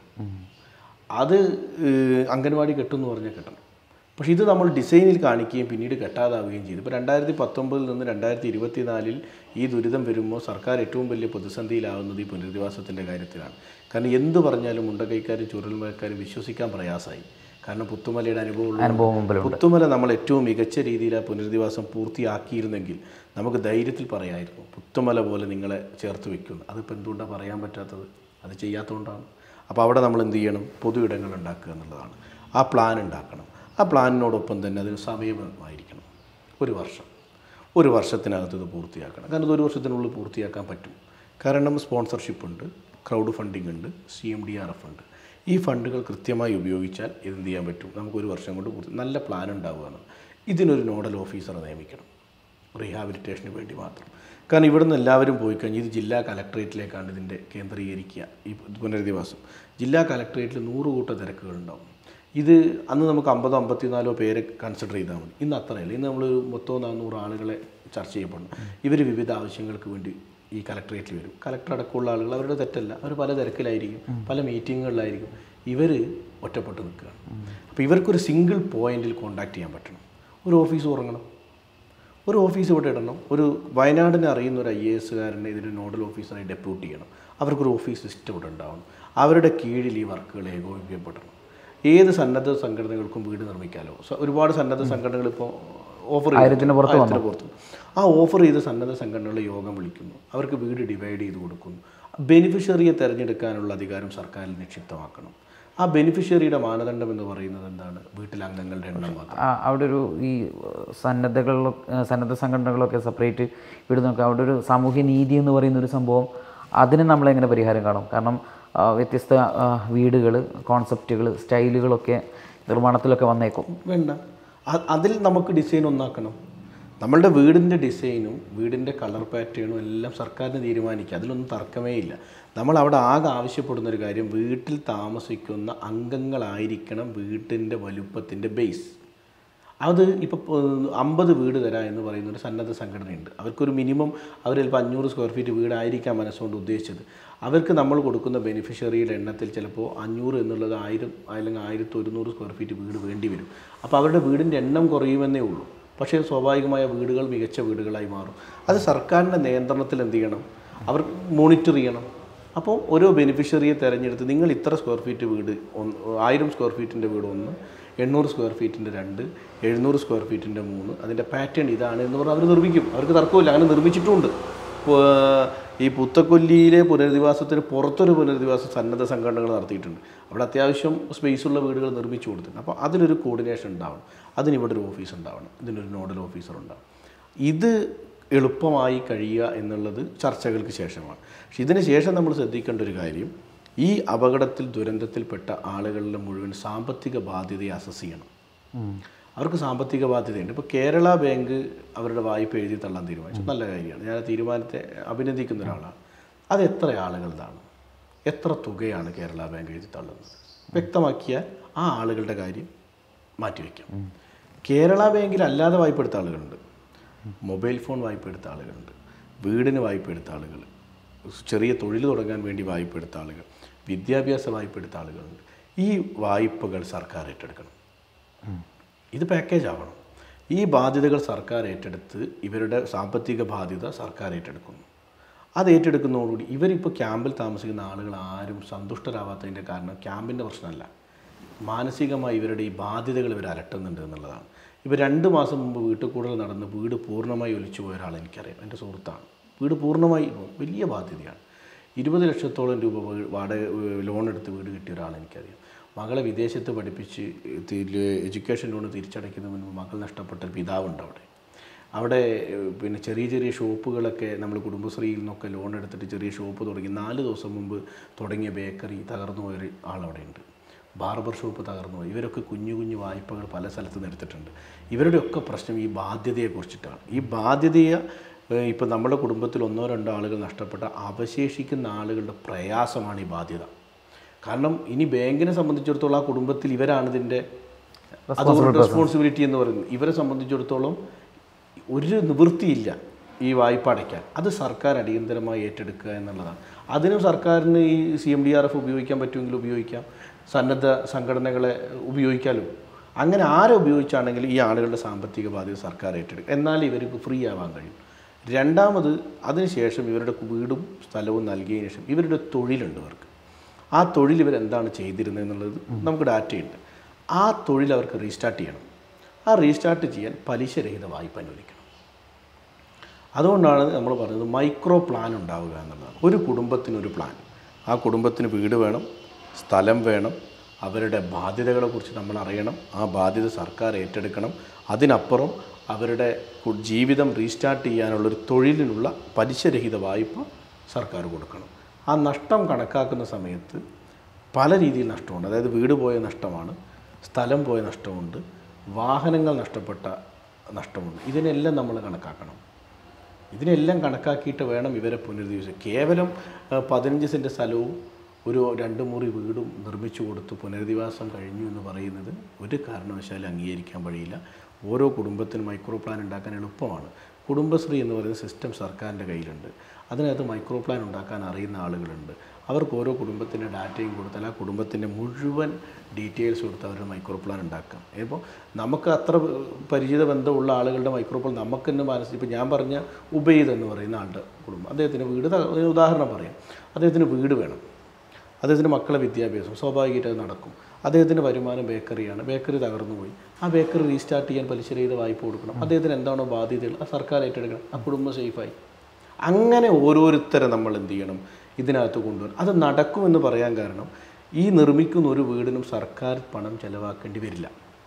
[SPEAKER 2] അത് അംഗൻവാടി കെട്ടുമെന്ന് പറഞ്ഞാൽ കെട്ടണം. പക്ഷേ ഇത് നമ്മൾ ഡിസൈനിൽ കാണിക്കുകയും പിന്നീട് കെട്ടാതാവുകയും ചെയ്തു. ഇപ്പോൾ രണ്ടായിരത്തി പത്തൊമ്പതിൽ നിന്ന് രണ്ടായിരത്തി ഇരുപത്തി നാലിൽ ഈ ദുരിതം വരുമ്പോൾ സർക്കാർ ഏറ്റവും വലിയ പ്രതിസന്ധിയിലാവുന്നത് ഈ പുനരധിവാസത്തിൻ്റെ കാര്യത്തിലാണ്. കാരണം എന്ത് പറഞ്ഞാലും മുണ്ടക്കൈക്കാരും ചുരുൾമലക്കാരും വിശ്വസിക്കാൻ പ്രയാസമായി. കാരണം പുത്തുമലയുടെ അനുഭവമുള്ള പുത്തുമല നമ്മൾ ഏറ്റവും മികച്ച രീതിയിൽ ആ പുനരധിവാസം പൂർത്തിയാക്കിയിരുന്നെങ്കിൽ നമുക്ക് ധൈര്യത്തിൽ പറയാമായിരുന്നു പുത്തുമല പോലെ നിങ്ങളെ ചേർത്ത് വയ്ക്കുന്നു. അതിപ്പോൾ എന്തുകൊണ്ടാണ് പറയാൻ പറ്റാത്തത്? അത് ചെയ്യാത്തതുകൊണ്ടാണ്. അപ്പോൾ അവിടെ നമ്മൾ എന്ത് ചെയ്യണം? പൊതു ഇടങ്ങൾ ഉണ്ടാക്കുക എന്നുള്ളതാണ്. ആ പ്ലാൻ ഉണ്ടാക്കണം. ആ പ്ലാനിനോടൊപ്പം തന്നെ അതിന് സമയമായിരിക്കണം. ഒരു വർഷം ഒരു വർഷത്തിനകത്ത് ഇത് പൂർത്തിയാക്കണം. കാരണം ഇത് ഒരു വർഷത്തിനുള്ളിൽ പൂർത്തിയാക്കാൻ പറ്റും. കാരണം സ്പോൺസർഷിപ്പ് ഉണ്ട്, ക്രൗഡ് ഫണ്ടിങ് ഉണ്ട്, C M D R F ഉണ്ട്. ഈ ഫണ്ടുകൾ കൃത്യമായി ഉപയോഗിച്ചാൽ ഇതെന്ത് ചെയ്യാൻ പറ്റും? നമുക്കൊരു വർഷം കൊണ്ട് പൂർത്തി നല്ല പ്ലാൻ ഉണ്ടാവുകയാണ്. ഇതിനൊരു നോഡൽ ഓഫീസറെ നിയമിക്കണം റീഹാബിലിറ്റേഷന് വേണ്ടി മാത്രം. കാരണം ഇവിടെ നിന്ന് എല്ലാവരും പോയി കഴിഞ്ഞ് ഇത് ജില്ലാ കലക്ട്രേറ്റിലേക്കാണ് ഇതിൻ്റെ കേന്ദ്രീകരിക്കുക. ഈ പുനരധിവാസം ജില്ലാ കലക്ട്രേറ്റിൽ നൂറ് കൂട്ട തിരക്കുകളുണ്ടാവും. ഇത് അന്ന് നമുക്ക് അമ്പതോ അമ്പത്തിനാലോ പേരെ കൺസിഡർ ചെയ്താൽ മതി. ഇന്ന് അത്രയല്ല. ഇന്ന് നമ്മൾ മൊത്തം നാനൂറ് ആളുകളെ ചർച്ച ചെയ്യപ്പെടണം. ഇവർ വിവിധ ആവശ്യങ്ങൾക്ക് വേണ്ടി ഈ കലക്ട്രേറ്റിൽ വരും. കലക്ടർ അടക്കമുള്ള ആളുകൾ അവരുടെ തെറ്റല്ല, അവർ പല തിരക്കിലായിരിക്കും, പല മീറ്റിങ്ങുകളിലായിരിക്കും, ഇവർ ഒറ്റപ്പെട്ട് നിൽക്കുകയാണ്. അപ്പോൾ ഇവർക്കൊരു സിംഗിൾ പോയിന്റിൽ കോൺടാക്ട് ചെയ്യാൻ പറ്റണം. ഒരു ഓഫീസ് ഉറങ്ങണം, ഒരു ഓഫീസ് ഇവിടെ ഇടണം. ഒരു വയനാടിനെ അറിയുന്ന ഒരു ഐ എ എസുകാരനെ ഇതിന് നോഡൽ ഓഫീസറായി ഡെപ്യൂട്ട് ചെയ്യണം. അവർക്കൊരു ഓഫീസ് സിസ്റ്റം ഇവിടെ ഉണ്ടാവണം. അവരുടെ കീഴിൽ ഈ വർക്കുകൾ ഏകോപിപ്പിക്കപ്പെടണം. ഏത് സന്നദ്ധ സംഘടനകൾക്കും വീട് നിർമ്മിക്കാമല്ലോ. ഒരുപാട് സന്നദ്ധ സംഘടനകൾ ഇപ്പോൾ ഓഫർ
[SPEAKER 1] ആയിരത്തിന് പുറത്ത്
[SPEAKER 2] പുറത്ത് ആ ഓഫർ ചെയ്ത സന്നദ്ധ സംഘടനകളുടെ യോഗം വിളിക്കുന്നു, അവർക്ക് വീട് ഡിവൈഡ് ചെയ്ത് കൊടുക്കുന്നു. ബെനിഫിഷ്യറിയെ തിരഞ്ഞെടുക്കാനുള്ള അധികാരം സർക്കാരിൽ നിക്ഷിപ്തമാക്കണം. ആ ബെനിഫിഷ്യറിയുടെ മാനദണ്ഡം എന്ന് പറയുന്നത് എന്താണ്? വീട്ടിലെ അംഗങ്ങളുടെ എണ്ണം മാത്രം.
[SPEAKER 1] അവിടെ ഒരു ഈ സന്നദ്ധകളിലൊ സന്നദ്ധ സംഘടനകളൊക്കെ സെപ്പറേറ്റ് വീട് നോക്കുക. അവിടെ ഒരു സാമൂഹ്യ നീതി എന്ന് പറയുന്ന ഒരു സംഭവം, അതിന് നമ്മളെങ്ങനെ പരിഹാരം കാണും? കാരണം വ്യത്യസ്ത വീടുകൾ, കോൺസെപ്റ്റുകൾ, സ്റ്റൈലുകളൊക്കെ നിർമ്മാണത്തിലൊക്കെ വന്നേക്കും.
[SPEAKER 2] വേണ്ട, അതിൽ നമുക്ക് ഡിസൈൻ ഒന്നാക്കണം. നമ്മളുടെ വീടിൻ്റെ ഡിസൈനും വീടിൻ്റെ കളർ പാറ്റേണും എല്ലാം സർക്കാരിന് തീരുമാനിക്കുക, അതിലൊന്നും തർക്കമേ ഇല്ല. നമ്മൾ അവിടെ ആകെ ആവശ്യപ്പെടുന്ന ഒരു കാര്യം, വീട്ടിൽ താമസിക്കുന്ന അംഗങ്ങളായിരിക്കണം വീട്ടിൻ്റെ വലുപ്പത്തിൻ്റെ ബേസ്. അത് ഇപ്പോൾ അമ്പത് വീട് തരാം എന്ന് പറയുന്ന ഒരു സന്നദ്ധ സംഘടനയുണ്ട്. അവർക്കൊരു മിനിമം, അവർ ചിലപ്പോൾ അഞ്ഞൂറ് സ്ക്വയർ ഫീറ്റ് വീടായിരിക്കാം മനസ്സുകൊണ്ട് ഉദ്ദേശിച്ചത്. അവർക്ക് നമ്മൾ കൊടുക്കുന്ന ബെനിഫിഷ്യറിയുടെ എണ്ണത്തിൽ ചിലപ്പോൾ അഞ്ഞൂറ് എന്നുള്ളത് ആയിരം അല്ലെങ്കിൽ ആയിരത്തി ഒരുന്നൂറ് സ്ക്വയർ ഫീറ്റ് വീട് വേണ്ടി വരും. അപ്പോൾ അവരുടെ വീടിൻ്റെ എണ്ണം കുറയുമെന്നേ ഉള്ളൂ. പക്ഷേ സ്വാഭാവികമായ വീടുകൾ മികച്ച വീടുകളായി മാറും. അത് സർക്കാരിൻ്റെ നിയന്ത്രണത്തിൽ എന്ത് ചെയ്യണം? അവർ മോണിറ്റർ ചെയ്യണം. അപ്പോൾ ഓരോ ബെനിഫിഷ്യറിയെ തിരഞ്ഞെടുത്ത് നിങ്ങൾ ഇത്ര സ്ക്വയർ ഫീറ്റ് വീട്, ഒന്ന് ആയിരം സ്ക്വയർ ഫീറ്റിൻ്റെ വീട് ഒന്ന്, എണ്ണൂറ് സ്ക്വയർ ഫീറ്റിൻ്റെ രണ്ട്, എഴുന്നൂറ് സ്ക്വയർ ഫീറ്റിൻ്റെ മൂന്ന്, അതിൻ്റെ പാറ്റേൺ ഇതാണ് എന്ന് പറഞ്ഞാൽ അവർ നിർമ്മിക്കും. അവർക്ക് തർക്കമില്ല, അങ്ങനെ നിർമ്മിച്ചിട്ടുമുണ്ട്. ഈ പുത്തക്കൊല്ലിയിലെ പുനരധിവാസത്തിന് പുറത്തൊരു പുനരധിവാസ സന്നദ്ധ സംഘടനകൾ നടത്തിയിട്ടുണ്ട്. അവിടെ അത്യാവശ്യം സ്പേസുള്ള വീടുകൾ നിർമ്മിച്ചു കൊടുത്തിട്ടുണ്ട്. അപ്പോൾ അതിലൊരു കോർഡിനേഷൻ ഉണ്ടാവണം. അതിനിവിടെ ഒരു ഓഫീസ് ഉണ്ടാവണം, ഇതിനൊരു നോഡൽ ഓഫീസർ ഉണ്ടാവണം. ഇത് എളുപ്പമായി കഴിയുക എന്നുള്ളത് ചർച്ചകൾക്ക് ശേഷമാണ്. പക്ഷെ ഇതിന് ശേഷം നമ്മൾ ശ്രദ്ധിക്കേണ്ട ഒരു കാര്യം, ഈ അപകടത്തിൽ ദുരന്തത്തിൽപ്പെട്ട ആളുകളുടെ മുഴുവൻ സാമ്പത്തിക ബാധ്യതയെ അസസ് ചെയ്യണം. അവർക്ക് സാമ്പത്തിക ബാധ്യതയുണ്ട്. ഇപ്പോൾ കേരള ബാങ്ക് അവരുടെ വായ്പ എഴുതി തള്ളാൻ തീരുമാനിച്ചു, നല്ല കാര്യമാണ്. ഞാൻ ആ തീരുമാനത്തെ അഭിനന്ദിക്കുന്ന ഒരാളാണ്. അത് എത്ര ആളുകളുടെയാണ്, എത്ര തുകയാണ് കേരള ബാങ്ക് എഴുതി തള്ളുന്നത് വ്യക്തമാക്കിയാൽ ആ ആളുകളുടെ കാര്യം മാറ്റിവെക്കാം. കേരള ബാങ്കിൽ അല്ലാതെ വായ്പ എടുത്ത ആളുകളുണ്ട്, മൊബൈൽ ഫോൺ വായ്പ എടുത്ത ആളുകളുണ്ട്, വീടിന് വായ്പ എടുത്ത ആളുകൾ, ചെറിയ തൊഴിൽ തുടങ്ങാൻ വേണ്ടി വായ്പ എടുത്ത ആളുകൾ, വിദ്യാഭ്യാസ വായ്പ എടുത്ത ആളുകളുണ്ട്. ഈ വായ്പകൾ സർക്കാർ ഏറ്റെടുക്കണം. ഇത് പാക്കേജ് ആവണം. ഈ ബാധ്യതകൾ സർക്കാർ ഏറ്റെടുത്ത് ഇവരുടെ സാമ്പത്തിക ബാധ്യത സർക്കാർ ഏറ്റെടുക്കുന്നു. അത് ഏറ്റെടുക്കുന്നതോടുകൂടി ഇവരിപ്പോൾ ക്യാമ്പിൽ താമസിക്കുന്ന ആളുകൾ ആരും സന്തുഷ്ടരാവാത്തതിൻ്റെ കാരണം ക്യാമ്പിൻ്റെ പ്രശ്നമല്ല, മാനസികമായി ഇവരുടെ ഈ ബാധ്യതകൾ ഇവർ അലട്ടുന്നുണ്ട് എന്നുള്ളതാണ്. ഇപ്പോൾ രണ്ട് മാസം മുമ്പ് വീട്ടിൽ കൂടുതൽ നടന്ന് വീട് പൂർണ്ണമായി ഒലിച്ചു പോയ ഒരാൾ എനിക്കറിയാം, എൻ്റെ സുഹൃത്താണ്. വീട് പൂർണ്ണമായി വലിയ ബാധ്യതയാണ്. ഇരുപത് ലക്ഷത്തോളം രൂപ വാടക ലോൺ എടുത്ത് വീട് കിട്ടിയ ഒരാൾ എനിക്കറിയാം. മകളെ വിദേശത്ത് പഠിപ്പിച്ച് എഡ്യൂക്കേഷൻ ലോൺ തിരിച്ചടയ്ക്കുന്നതിന് മുൻപ് മകൾ നഷ്ടപ്പെട്ട പിതാവുണ്ട് അവിടെ. അവിടെ പിന്നെ ചെറിയ ചെറിയ ഷോപ്പുകളൊക്കെ നമ്മൾ കുടുംബശ്രീയിൽ നിന്നൊക്കെ ലോൺ എടുത്തിട്ട് ചെറിയ ഷോപ്പ് തുടങ്ങി. നാല് ദിവസം മുമ്പ് തുടങ്ങിയ ബേക്കറി തകർന്നു പോയൊരു ആളവിടെ ഉണ്ട്. ബാർബർ ഷോപ്പ് തകർന്നു പോയി. ഇവരൊക്കെ കുഞ്ഞു കുഞ്ഞു വായ്പകൾ പല സ്ഥലത്ത് നിന്ന് എടുത്തിട്ടുണ്ട്. ഇവരുടെയൊക്കെ പ്രശ്നം ഈ ബാധ്യതയെക്കുറിച്ചിട്ടാണ്. ഈ ബാധ്യതയെ ഇപ്പോൾ നമ്മുടെ കുടുംബത്തിൽ ഒന്നോ രണ്ടോ ആളുകൾ നഷ്ടപ്പെട്ട അവശേഷിക്കുന്ന ആളുകളുടെ പ്രയാസമാണ് ഈ ബാധ്യത. കാരണം ഇനി ബാങ്കിനെ സംബന്ധിച്ചിടത്തോളം ആ കുടുംബത്തിൽ ഇവരാണ് ഇതിൻ്റെ അതോറിറ്റി റെസ്പോൺസിബിലിറ്റി എന്ന് പറയുന്നത്. ഇവരെ സംബന്ധിച്ചിടത്തോളം ഒരു നിവൃത്തിയില്ല ഈ വായ്പ അടയ്ക്കാൻ. അത് സർക്കാർ അടിയന്തരമായി ഏറ്റെടുക്കുക എന്നുള്ളതാണ്. അതിനും സർക്കാരിന് ഈ C M D R F ഉപയോഗിക്കാൻ പറ്റുമെങ്കിൽ ഉപയോഗിക്കാം, സന്നദ്ധ സംഘടനകളെ ഉപയോഗിക്കാമല്ലോ. അങ്ങനെ ആരെ ഉപയോഗിച്ചാണെങ്കിലും ഈ ആളുകളുടെ സാമ്പത്തിക ബാധ്യത സർക്കാർ ഏറ്റെടുക്കും. എന്നാൽ ഇവർക്ക് ഫ്രീ ആവാൻ കഴിയും. രണ്ടാമത് അതിനുശേഷം ഇവരുടെ വീടും സ്ഥലവും നൽകിയതിനു ശേഷം ഇവരുടെ തൊഴിലുണ്ട്. ഇവർക്ക് ആ തൊഴിൽ ഇവരെന്താണ് ചെയ്തിരുന്നത് എന്നുള്ളത് നമുക്ക് ഡാറ്റയുണ്ട്. ആ തൊഴിൽ അവർക്ക് റീസ്റ്റാർട്ട് ചെയ്യണം. ആ റീസ്റ്റാർട്ട് ചെയ്യാൻ പലിശരഹിത വായ്പ അനുവദിക്കണം. അതുകൊണ്ടാണ് നമ്മൾ പറയുന്നത് മൈക്രോ പ്ലാൻ ഉണ്ടാവുക എന്നുള്ളതാണ്. ഒരു കുടുംബത്തിനൊരു പ്ലാൻ. ആ കുടുംബത്തിന് വീട് വേണം, സ്ഥലം വേണം, അവരുടെ ബാധ്യതകളെക്കുറിച്ച് നമ്മൾ അറിയണം. ആ ബാധ്യത സർക്കാർ ഏറ്റെടുക്കണം. അതിനപ്പുറം അവരുടെ ജീവിതം റീസ്റ്റാർട്ട് ചെയ്യാനുള്ളൊരു തൊഴിലിനുള്ള പലിശരഹിത വായ്പ സർക്കാർ കൊടുക്കണം. ആ നഷ്ടം കണക്കാക്കുന്ന സമയത്ത് പല രീതിയിൽ നഷ്ടമുണ്ട്. അതായത് വീട് പോയ നഷ്ടമാണ്, സ്ഥലം പോയ നഷ്ടമുണ്ട്, വാഹനങ്ങൾ നഷ്ടപ്പെട്ട നഷ്ടമുണ്ട്. ഇതിനെല്ലാം നമ്മൾ കണക്കാക്കണം. ഇതിനെല്ലാം കണക്കാക്കിയിട്ട് വേണം ഇവരെ പുനരധിവസിക്കാൻ. കേവലം പതിനഞ്ച് സെൻറ്റ് സ്ഥലവും ഒരു രണ്ട് മുറി വീടും നിർമ്മിച്ചു കൊടുത്ത് പുനരധിവാസം കഴിഞ്ഞു എന്ന് പറയുന്നത് ഒരു കാരണവശാലും അംഗീകരിക്കാൻ വഴിയില്ല. ഓരോ കുടുംബത്തിനും മൈക്രോ പ്ലാൻ ഉണ്ടാക്കാൻ എളുപ്പമാണ്. കുടുംബശ്രീ എന്ന് പറയുന്ന സിസ്റ്റം സർക്കാരിൻ്റെ കയ്യിലുണ്ട്. അതിനകത്ത് മൈക്രോ പ്ലാൻ ഉണ്ടാക്കാൻ അറിയുന്ന ആളുകളുണ്ട്. അവർക്ക് ഓരോ കുടുംബത്തിൻ്റെ ഡാറ്റയും കൊടുത്താൽ ആ കുടുംബത്തിൻ്റെ മുഴുവൻ ഡീറ്റെയിൽസ് കൊടുത്ത് അവരുടെ മൈക്രോ പ്ലാൻ ഉണ്ടാക്കാം. ഇപ്പോൾ നമുക്ക് അത്ര പരിചിത ബന്ധമുള്ള ആളുകളുടെ മൈക്രോ പ്ലാൻ നമുക്ക് തന്നെ മനസ്സിൽ, ഇപ്പോൾ ഞാൻ പറഞ്ഞ ഉബൈദ് എന്ന് പറയുന്ന ആളുടെ കുടുംബം, അദ്ദേഹത്തിന് വീട്, ഉദാഹരണം പറയാം, അദ്ദേഹത്തിന് വീട് വേണം, അദ്ദേഹത്തിൻ്റെ മക്കളെ വിദ്യാഭ്യാസം സ്വാഭാവികമായിട്ട് അത് നടക്കും. അദ്ദേഹത്തിൻ്റെ വരുമാനം ബേക്കറിയാണ്, ബേക്കറി തകർന്നു പോയി, ആ ബേക്കറി റീസ്റ്റാർട്ട് ചെയ്യാൻ പലിശരഹിത വായ്പ കൊടുക്കണം. അദ്ദേഹത്തിന് എന്താണോ ബാധ്യതകൾ ആ സർക്കാർ ഏറ്റെടുക്കണം, ആ കുടുംബം സേഫായി. അങ്ങനെ ഓരോരുത്തരെ നമ്മൾ എന്ത് ചെയ്യണം, ഇതിനകത്ത് കൊണ്ടുവരണം. അത് നടക്കുമെന്ന് പറയാൻ കാരണം ഈ നിർമ്മിക്കുന്ന ഒരു വീടിനും സർക്കാർ പണം ചിലവാക്കേണ്ടി വരില്ല.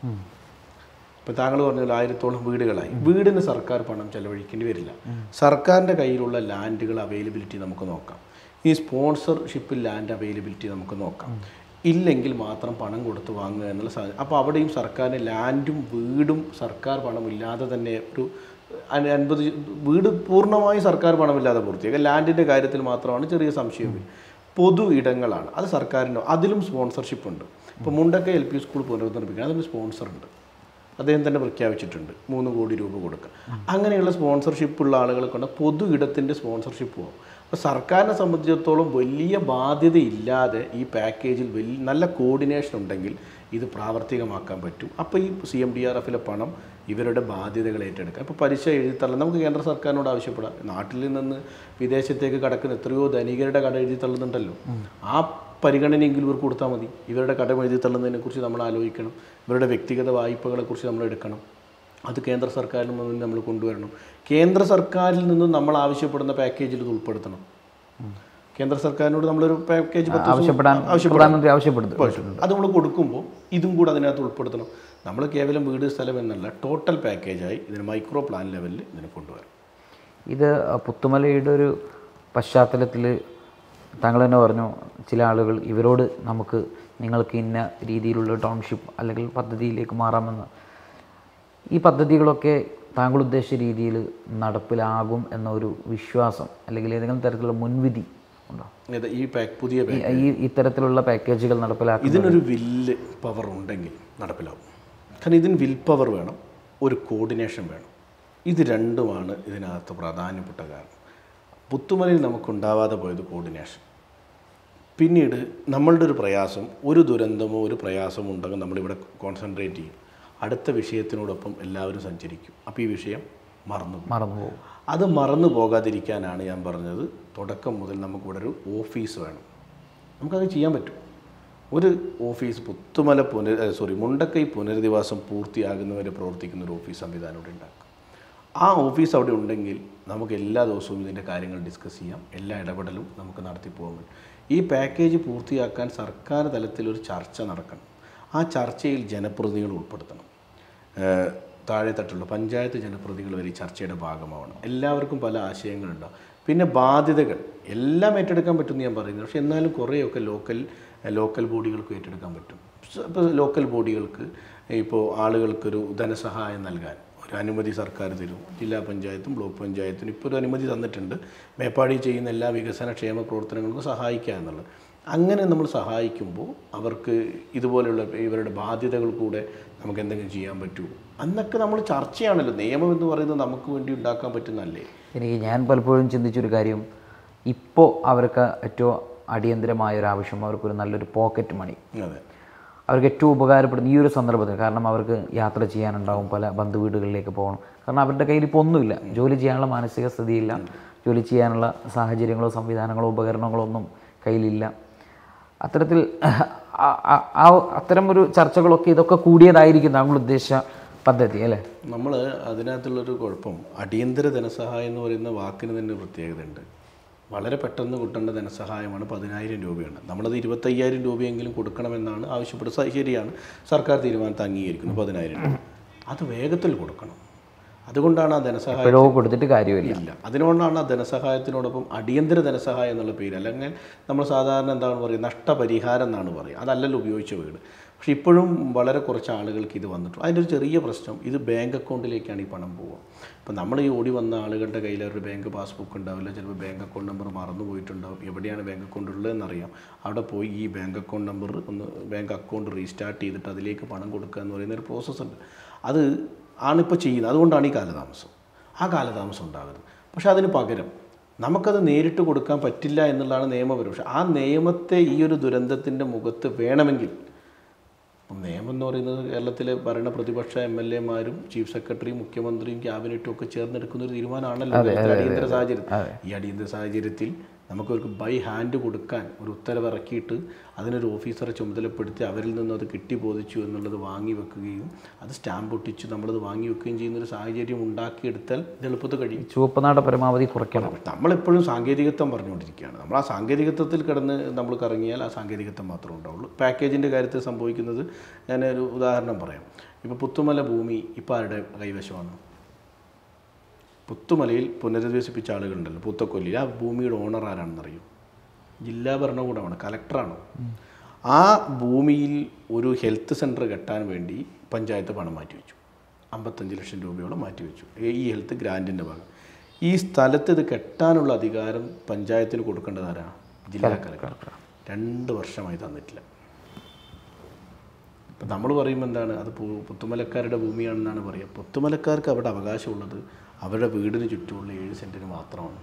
[SPEAKER 2] ഇപ്പോൾ താങ്കൾ പറഞ്ഞാൽ ആയിരത്തോളം വീടുകളായി, വീടിന് സർക്കാർ പണം ചിലവഴിക്കേണ്ടി വരില്ല. സർക്കാരിൻ്റെ കയ്യിലുള്ള ലാൻഡുകൾ അവൈലബിലിറ്റി നമുക്ക് നോക്കാം, ഈ സ്പോൺസർഷിപ്പിൽ ലാൻഡ് അവൈലബിലിറ്റി നമുക്ക് നോക്കാം. ഇല്ലെങ്കിൽ മാത്രം പണം കൊടുത്ത് വാങ്ങുക എന്നുള്ള സാധനം. അപ്പോൾ അവിടെയും സർക്കാരിന് ലാൻഡും വീടും സർക്കാർ പണമില്ലാതെ തന്നെ ഒരു അൻപത് വീട് പൂർണ്ണമായി സർക്കാർ പണമില്ലാതെ പൂർത്തിയാക്കുക. ലാൻഡിൻ്റെ കാര്യത്തിൽ മാത്രമാണ് ചെറിയ സംശയം. പൊതു ഇടങ്ങളാണ്, അത് സർക്കാരിൻ്റെ, അതിലും സ്പോൺസർഷിപ്പ് ഉണ്ട്. ഇപ്പോൾ മുണ്ടക്കൈ എൽ പി സ്കൂൾ പുനർനിർമ്മിക്കണം, അതിന് സ്പോൺസറുണ്ട്, അദ്ദേഹം തന്നെ പ്രഖ്യാപിച്ചിട്ടുണ്ട് മൂന്ന് കോടി രൂപ കൊടുക്കുക. അങ്ങനെയുള്ള സ്പോൺസർഷിപ്പ് ഉള്ള ആളുകളെ കൊണ്ട് പൊതു ഇടത്തിൻ്റെ സ്പോൺസർഷിപ്പ് പോകും. അപ്പോൾ സർക്കാരിനെ സംബന്ധിച്ചിടത്തോളം വലിയ ബാധ്യതയില്ലാതെ ഈ പാക്കേജിൽ വലിയ നല്ല കോർഡിനേഷൻ ഉണ്ടെങ്കിൽ ഇത് പ്രാവർത്തികമാക്കാൻ പറ്റും. അപ്പോൾ ഈ സി എം ഡി ആർ എഫിലെ പണം ഇവരുടെ ബാധ്യതകൾ ഏറ്റെടുക്കാം. ഇപ്പോൾ പലിശ എഴുതിത്തള്ളാൻ നമുക്ക് കേന്ദ്ര സർക്കാരിനോട് ആവശ്യപ്പെടാം. നാട്ടിൽ നിന്ന് വിദേശത്തേക്ക് കടക്കുന്ന എത്രയോ ധനികരുടെ കട എഴുതി തള്ളുന്നുണ്ടല്ലോ, ആ പരിഗണനയെങ്കിലും ഇവർക്ക് കൊടുത്താൽ മതി. ഇവരുടെ കടം എഴുതി തള്ളുന്നതിനെക്കുറിച്ച് നമ്മൾ ആലോചിക്കണം, ഇവരുടെ വ്യക്തിഗത വായ്പകളെക്കുറിച്ച് നമ്മൾ എടുക്കണം. അത് കേന്ദ്ര സർക്കാരിൽ നിന്ന് നമ്മൾ കൊണ്ടുവരണം. കേന്ദ്ര സർക്കാരിൽ നിന്നും നമ്മൾ ആവശ്യപ്പെടുന്ന പാക്കേജിൽ ഇത് ഉൾപ്പെടുത്തണം. കേന്ദ്ര സർക്കാരിനോട് നമ്മളൊരു പാക്കേജ്
[SPEAKER 1] പ്രധാനമന്ത്രി ആവശ്യപ്പെടുന്നു,
[SPEAKER 2] അത് നമ്മൾ കൊടുക്കുമ്പോൾ ഇതും കൂടെ അതിനകത്ത് ഉൾപ്പെടുത്തണം. നമ്മൾ കേവലം വീട് സ്ഥലം എന്നല്ല, ടോട്ടൽ പാക്കേജായി ഇതിന് മൈക്രോ പ്ലാൻ ലെവലിൽ ഇതിനെ കൊണ്ടുവരണം.
[SPEAKER 1] ഇത് പുത്തുമലയുടെ ഒരു പശ്ചാത്തലത്തിൽ താങ്കൾ തന്നെ പറഞ്ഞു, ചില ആളുകൾ ഇവരോട് നമുക്ക് നിങ്ങൾക്ക് ഇന്ന രീതിയിലുള്ള ടൗൺഷിപ്പ് അല്ലെങ്കിൽ പദ്ധതിയിലേക്ക് മാറാമെന്ന്. ഈ പദ്ധതികളൊക്കെ താങ്കൾ ഉദ്ദേശിച്ച രീതിയിൽ നടപ്പിലാകും എന്നൊരു വിശ്വാസം അല്ലെങ്കിൽ ഏതെങ്കിലും തരത്തിലുള്ള മുൻവിധി ഉണ്ടോ?
[SPEAKER 2] ഈ പുതിയ
[SPEAKER 1] ഈ ഇത്തരത്തിലുള്ള പാക്കേജുകൾ നടപ്പിലാക്കും
[SPEAKER 2] ഇതിനൊരു വില്ല് പവർ ഉണ്ടെങ്കിൽ നടപ്പിലാവും. കാരണം ഇതിന് വിൽ പവർ വേണം, ഒരു കോർഡിനേഷൻ വേണം. ഇത് രണ്ടുമാണ് ഇതിനകത്ത് പ്രധാനപ്പെട്ട കാരണം. പുത്തുമലയിൽ നമുക്കുണ്ടാവാതെ പോയത് കോർഡിനേഷൻ. പിന്നീട് നമ്മളുടെ ഒരു പ്രയാസം, ഒരു ദുരന്തമോ ഒരു പ്രയാസമോ ഉണ്ടെങ്കിൽ നമ്മളിവിടെ കോൺസെൻട്രേറ്റ് ചെയ്യും, അടുത്ത വിഷയത്തിനോടൊപ്പം എല്ലാവരും സഞ്ചരിക്കും. അപ്പോൾ ഈ വിഷയം മറന്നു
[SPEAKER 1] മറന്നു പോകും.
[SPEAKER 2] അത് മറന്നു പോകാതിരിക്കാനാണ് ഞാൻ പറഞ്ഞത്, തുടക്കം മുതൽ നമുക്കിവിടെ ഒരു ഓഫീസ് വേണം. നമുക്കത് ചെയ്യാൻ പറ്റും. ഒരു ഓഫീസ് പുത്തുമല പുനർ സോറി മുണ്ടക്കൈ പുനരധിവാസം പൂർത്തിയാകുന്നവരെ പ്രവർത്തിക്കുന്ന ഒരു ഓഫീസ് സംവിധാനം ഇവിടെ ഉണ്ടാക്കും. ആ ഓഫീസ് അവിടെ ഉണ്ടെങ്കിൽ നമുക്ക് എല്ലാ ദിവസവും ഇതിൻ്റെ കാര്യങ്ങൾ ഡിസ്കസ് ചെയ്യാം, എല്ലാ ഇടപെടലും നമുക്ക് നടത്തിപ്പോകാൻ പറ്റും. ഈ പാക്കേജ് പൂർത്തിയാക്കാൻ സർക്കാർ തലത്തിലൊരു ചർച്ച നടക്കണം. ആ ചർച്ചയിൽ ജനപ്രതിനിധികൾ ഉൾപ്പെടുത്തണം. താഴെത്തട്ടുള്ള പഞ്ചായത്ത് ജനപ്രതിനിധികൾ വരെ ഈ ചർച്ചയുടെ ഭാഗമാവണം. എല്ലാവർക്കും പല ആശയങ്ങളുണ്ടാവും. പിന്നെ ബാധ്യതകൾ എല്ലാം ഏറ്റെടുക്കാൻ പറ്റുമെന്ന് ഞാൻ പറയുന്നത്, പക്ഷേ എന്നാലും കുറേയൊക്കെ ലോക്കൽ ലോക്കൽ ബോഡികൾക്ക് ഏറ്റെടുക്കാൻ പറ്റും. ഇപ്പോൾ ലോക്കൽ ബോഡികൾക്ക് ഇപ്പോൾ ആളുകൾക്കൊരു ധനസഹായം നൽകാൻ ഒരു അനുമതി സർക്കാർ തരും. ജില്ലാ പഞ്ചായത്തും ബ്ലോക്ക് പഞ്ചായത്തിനും ഇപ്പോൾ ഒരു അനുമതി തന്നിട്ടുണ്ട്, മേപ്പാടി ചെയ്യുന്ന എല്ലാ വികസന ക്ഷേമ പ്രവർത്തനങ്ങൾക്കും സഹായിക്കുക എന്നുള്ളത്. അങ്ങനെ നമ്മൾ സഹായിക്കുമ്പോൾ അവർക്ക് ഇതുപോലെയുള്ള ഇവരുടെ ബാധ്യതകൾ കൂടെ നമുക്ക് എന്തെങ്കിലും ചെയ്യാൻ പറ്റുമോ അന്നൊക്കെ നമ്മൾ ചർച്ചയാണല്ലോ. നിയമം എന്ന് പറയുന്നത് നമുക്ക് വേണ്ടി ഉണ്ടാക്കാൻ പറ്റുന്നതല്ലേ.
[SPEAKER 1] എനിക്ക് ഞാൻ പലപ്പോഴും ചിന്തിച്ചൊരു കാര്യം, ഇപ്പോൾ അവർക്ക് ഏറ്റവും അടിയന്തരമായൊരാവശ്യം അവർക്കൊരു നല്ലൊരു പോക്കറ്റ് മണി,
[SPEAKER 2] അതെ,
[SPEAKER 1] അവർക്ക് ഏറ്റവും ഉപകാരപ്പെടുന്ന ഈ ഒരു സന്ദർഭത്തിൽ. കാരണം അവർക്ക് യാത്ര ചെയ്യാനുണ്ടാവും, പല ബന്ധുവീടുകളിലേക്ക് പോകണം. കാരണം അവരുടെ കയ്യിൽ ഇപ്പോൾ ഒന്നുമില്ല, ജോലി ചെയ്യാനുള്ള മാനസിക സ്ഥിതിയില്ല, ജോലി ചെയ്യാനുള്ള സാഹചര്യങ്ങളോ സംവിധാനങ്ങളോ ഉപകരണങ്ങളോ ഒന്നും കയ്യിലില്ല. അത്തരത്തിൽ അത്തരം ഒരു ചർച്ചകളൊക്കെ ഇതൊക്കെ കൂടിയതായിരിക്കും താങ്കൾ ഉദ്ദേശിച്ച പദ്ധതി അല്ലേ?
[SPEAKER 2] നമ്മൾ അതിനകത്തുള്ളൊരു കുഴപ്പം, അടിയന്തര ധനസഹായം എന്ന് പറയുന്ന വാക്കിന് തന്നെ പ്രത്യേകതയുണ്ട്. വളരെ പെട്ടെന്ന് കിട്ടേണ്ട ധനസഹായമാണ് പതിനായിരം രൂപയാണ്. നമ്മളത് ഇരുപത്തയ്യായിരം രൂപയെങ്കിലും കൊടുക്കണമെന്നാണ് ആവശ്യപ്പെടുന്നത്. ശരിയാണ്, സർക്കാർ തീരുമാനത്തെ അംഗീകരിക്കുന്നു. പതിനായിരം രൂപ അത് വേഗത്തിൽ കൊടുക്കണം. അതുകൊണ്ടാണ് ആ ധനസഹായം
[SPEAKER 1] കൊടുത്തിട്ട് കാര്യമില്ല.
[SPEAKER 2] അതുകൊണ്ടാണ് ആ ധനസഹായത്തിനോടൊപ്പം അടിയന്തര ധനസഹായം എന്നുള്ള പേര്. അല്ലെങ്കിൽ നമ്മൾ സാധാരണ എന്താണ് പറയുക, നഷ്ടപരിഹാരം എന്നാണ് പറയുക. അതല്ലല്ലോ ഉപയോഗിച്ച വീട്. പക്ഷേ ഇപ്പോഴും വളരെ കുറച്ച് ആളുകൾക്ക് ഇത് വന്നിട്ടുണ്ട്. അതിൻ്റെ ഒരു ചെറിയ പ്രശ്നം, ഇത് ബാങ്ക് അക്കൗണ്ടിലേക്കാണ് ഈ പണം പോവുക. അപ്പോൾ നമ്മൾ ഈ ഓടി വന്ന ആളുകളുടെ കയ്യിൽ അവരുടെ ബാങ്ക് പാസ്ബുക്ക് ഉണ്ടാവില്ല, ചിലപ്പോൾ ബാങ്ക് അക്കൗണ്ട് നമ്പർ മറന്നു പോയിട്ടുണ്ടാവും. എവിടെയാണ് ബാങ്ക് അക്കൗണ്ട് ഉള്ളതെന്നറിയാം. അവിടെ പോയി ഈ ബാങ്ക് അക്കൗണ്ട് നമ്പർ ഒന്ന് ബാങ്ക് അക്കൗണ്ട് റീസ്റ്റാർട്ട് ചെയ്തിട്ട് അതിലേക്ക് പണം കൊടുക്കുക എന്ന് പറയുന്ന ഒരു പ്രോസസ്സുണ്ട്. അത് ആണിപ്പോൾ ചെയ്യുന്നത്. അതുകൊണ്ടാണ് ഈ കാലതാമസം. ആ കാലതാമസം ഉണ്ടാകരുത്. പക്ഷേ അതിന് പകരം നമുക്കത് നേരിട്ട് കൊടുക്കാൻ പറ്റില്ല എന്നുള്ളതാണ് നിയമപരം. പക്ഷേ ആ നിയമത്തെ ഈ ഒരു ദുരന്തത്തിൻ്റെ മുഖത്ത് വേണമെങ്കിൽ, നിയമം എന്ന് പറയുന്നത് കേരളത്തിലെ ഭരണ പ്രതിപക്ഷ എം എൽ എമാരും ചീഫ് സെക്രട്ടറിയും മുഖ്യമന്ത്രിയും ക്യാബിനറ്റും ഒക്കെ ചേർന്നെടുക്കുന്ന ഒരു തീരുമാനമാണല്ലോ അടിയന്തര സാഹചര്യം. ഈ അടിയന്തര സാഹചര്യത്തിൽ നമുക്കൊരു ബൈ ഹാൻഡ് കൊടുക്കാൻ ഒരു ഉത്തരവ് ഇറക്കിയിട്ട് അതിനൊരു ഓഫീസറെ ചുമതലപ്പെടുത്തി അവരിൽ നിന്നും അത് കിട്ടിബോധിച്ചു എന്നുള്ളത് വാങ്ങി വെക്കുകയും അത് സ്റ്റാമ്പ് ഒട്ടിച്ച് നമ്മളത് വാങ്ങി വെക്കുകയും ചെയ്യുന്നൊരു സാഹചര്യം ഉണ്ടാക്കിയെടുത്താൽ ഇത് എളുപ്പത്തിൽ കഴിയും.
[SPEAKER 1] ചുവപ്പുനാട പരമാവധി കുറയ്ക്കണം.
[SPEAKER 2] നമ്മളെപ്പോഴും സാങ്കേതികത്വം പറഞ്ഞുകൊണ്ടിരിക്കുകയാണ്. നമ്മൾ ആ സാങ്കേതികത്വത്തിൽ കിടന്ന് നമ്മൾ കറങ്ങിയാൽ ആ സാങ്കേതികത്വം മാത്രമേ ഉണ്ടാവുള്ളൂ. പാക്കേജിൻ്റെ കാര്യത്തിൽ സംഭവിക്കുന്നത് ഞാനൊരു ഉദാഹരണം പറയാം. ഇപ്പോൾ പുത്തുമല ഭൂമി ഇപ്പോൾ ആരുടെ കൈവശമാണ്? പുത്തുമലയിൽ പുനരധിവസിപ്പിച്ച ആളുകളുണ്ടല്ലോ, പൂത്തക്കൊല്ലിയിൽ. ആ ഭൂമിയുടെ ഓണർ ആരാണെന്നറിയും? ജില്ലാ ഭരണകൂടമാണ്, കലക്ടറാണ്. ആ ഭൂമിയിൽ ഒരു ഹെൽത്ത് സെൻറ്റർ കെട്ടാൻ വേണ്ടി പഞ്ചായത്ത് പണം മാറ്റിവെച്ചു. അമ്പത്തഞ്ച് ലക്ഷം രൂപയോളം മാറ്റിവെച്ചു ഈ ഹെൽത്ത് ഗ്രാൻറ്റിൻ്റെ ഭാഗം. ഈ സ്ഥലത്ത് ഇത് കെട്ടാനുള്ള അധികാരം പഞ്ചായത്തിന് കൊടുക്കേണ്ടത് ആരാണ്? ജില്ലാ കലക്ടർ. രണ്ട് വർഷമായി തന്നിട്ടില്ല. ഇപ്പം നമ്മൾ പറയുമ്പോൾ എന്താണ്, അത് പുത്തുമലക്കാരുടെ ഭൂമിയാണെന്നാണ് പറയുക. പുത്തുമലക്കാർക്ക് അവിടെ അവകാശമുള്ളത് അവരുടെ വീടിന് ചുറ്റുമുള്ള ഏഴ് സെൻറ്റിന് മാത്രമാണ്.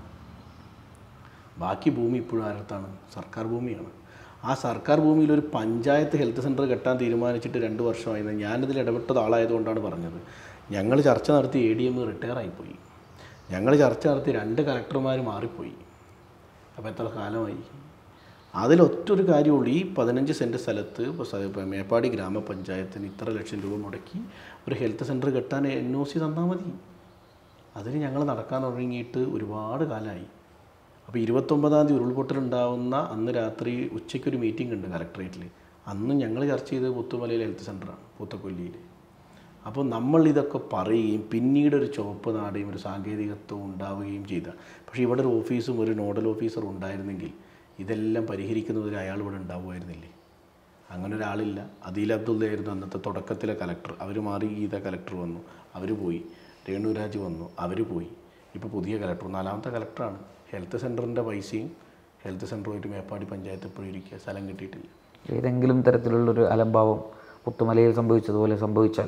[SPEAKER 2] ബാക്കി ഭൂമി ഇപ്പോഴും ആരത്താണ്? സർക്കാർ ഭൂമിയാണ്. ആ സർക്കാർ ഭൂമിയിൽ ഒരു പഞ്ചായത്ത് ഹെൽത്ത് സെൻറ്റർ കെട്ടാൻ തീരുമാനിച്ചിട്ട് രണ്ട് വർഷമായി. ഞാനിതിൽ ഇടപെട്ടത് ആളായതുകൊണ്ടാണ് പറഞ്ഞത്. ഞങ്ങൾ ചർച്ച നടത്തി എ ഡി എം റിട്ടയർ ആയിപ്പോയി. ഞങ്ങൾ ചർച്ച നടത്തി രണ്ട് കലക്ടർമാർ മാറിപ്പോയി. അപ്പോൾ എത്ര കാലമായി? അതിലൊറ്റൊരു കാര്യമുള്ളൂ. ഈ പതിനഞ്ച് സെൻറ്റ് സ്ഥലത്ത് ഇപ്പോൾ മേപ്പാടി ഗ്രാമപഞ്ചായത്തിന് ഇത്ര ലക്ഷം രൂപ മുടക്കി ഒരു ഹെൽത്ത് സെൻറ്റർ കെട്ടാൻ എൻ ഒ സി തന്നാൽ മതി. അതിന് ഞങ്ങൾ നടക്കാൻ തുടങ്ങിയിട്ട് ഒരുപാട് കാലമായി. അപ്പോൾ ഇരുപത്തൊമ്പതാം തീയതി ഉരുൾപൊട്ടലുണ്ടാവുന്ന അന്ന് രാത്രി ഉച്ചയ്ക്കൊരു മീറ്റിംഗ് ഉണ്ട് കലക്ട്രേറ്റിൽ. അന്ന് ഞങ്ങൾ ചർച്ച ചെയ്തത് പുത്തുമലയിൽ ഹെൽത്ത് സെൻ്ററാണ്, പൂത്തക്കൊല്ലിയിൽ. അപ്പോൾ നമ്മൾ ഇതൊക്കെ പറയുകയും പിന്നീട് ഒരു ചുവപ്പ് നാടയും ഒരു സാങ്കേതികത്വം ഉണ്ടാവുകയും ചെയ്ത. പക്ഷേ ഇവിടെ ഒരു ഓഫീസും ഒരു നോഡൽ ഓഫീസറും ഉണ്ടായിരുന്നെങ്കിൽ ഇതെല്ലാം പരിഹരിക്കുന്നതിന് അയാൾ ഇവിടെ ഉണ്ടാവുമായിരുന്നില്ലേ? അങ്ങനെ ഒരാളില്ല. അദീൽ അബ്ദുള്ളയായിരുന്നു അന്നത്തെ തുടക്കത്തിലെ കലക്ടർ. അവർ മാറി ഗീത കലക്ടർ വന്നു, അവർ പോയി. രേണുരാജ് വന്നു, അവർ പോയി. ഇപ്പോൾ പുതിയ കലക്ടർ നാലാമത്തെ കലക്ടറാണ്. ഹെൽത്ത് സെൻറ്ററിൻ്റെ പൈസയും ഹെൽത്ത് സെൻറ്ററുമായിട്ട് മേപ്പാടി പഞ്ചായത്ത് എപ്പോഴും ഇരിക്കുക, സ്ഥലം കിട്ടിയിട്ടില്ല.
[SPEAKER 1] ഏതെങ്കിലും തരത്തിലുള്ളൊരു അലംഭാവം പുത്തുമലയിൽ സംഭവിച്ചതുപോലെ സംഭവിച്ചാൽ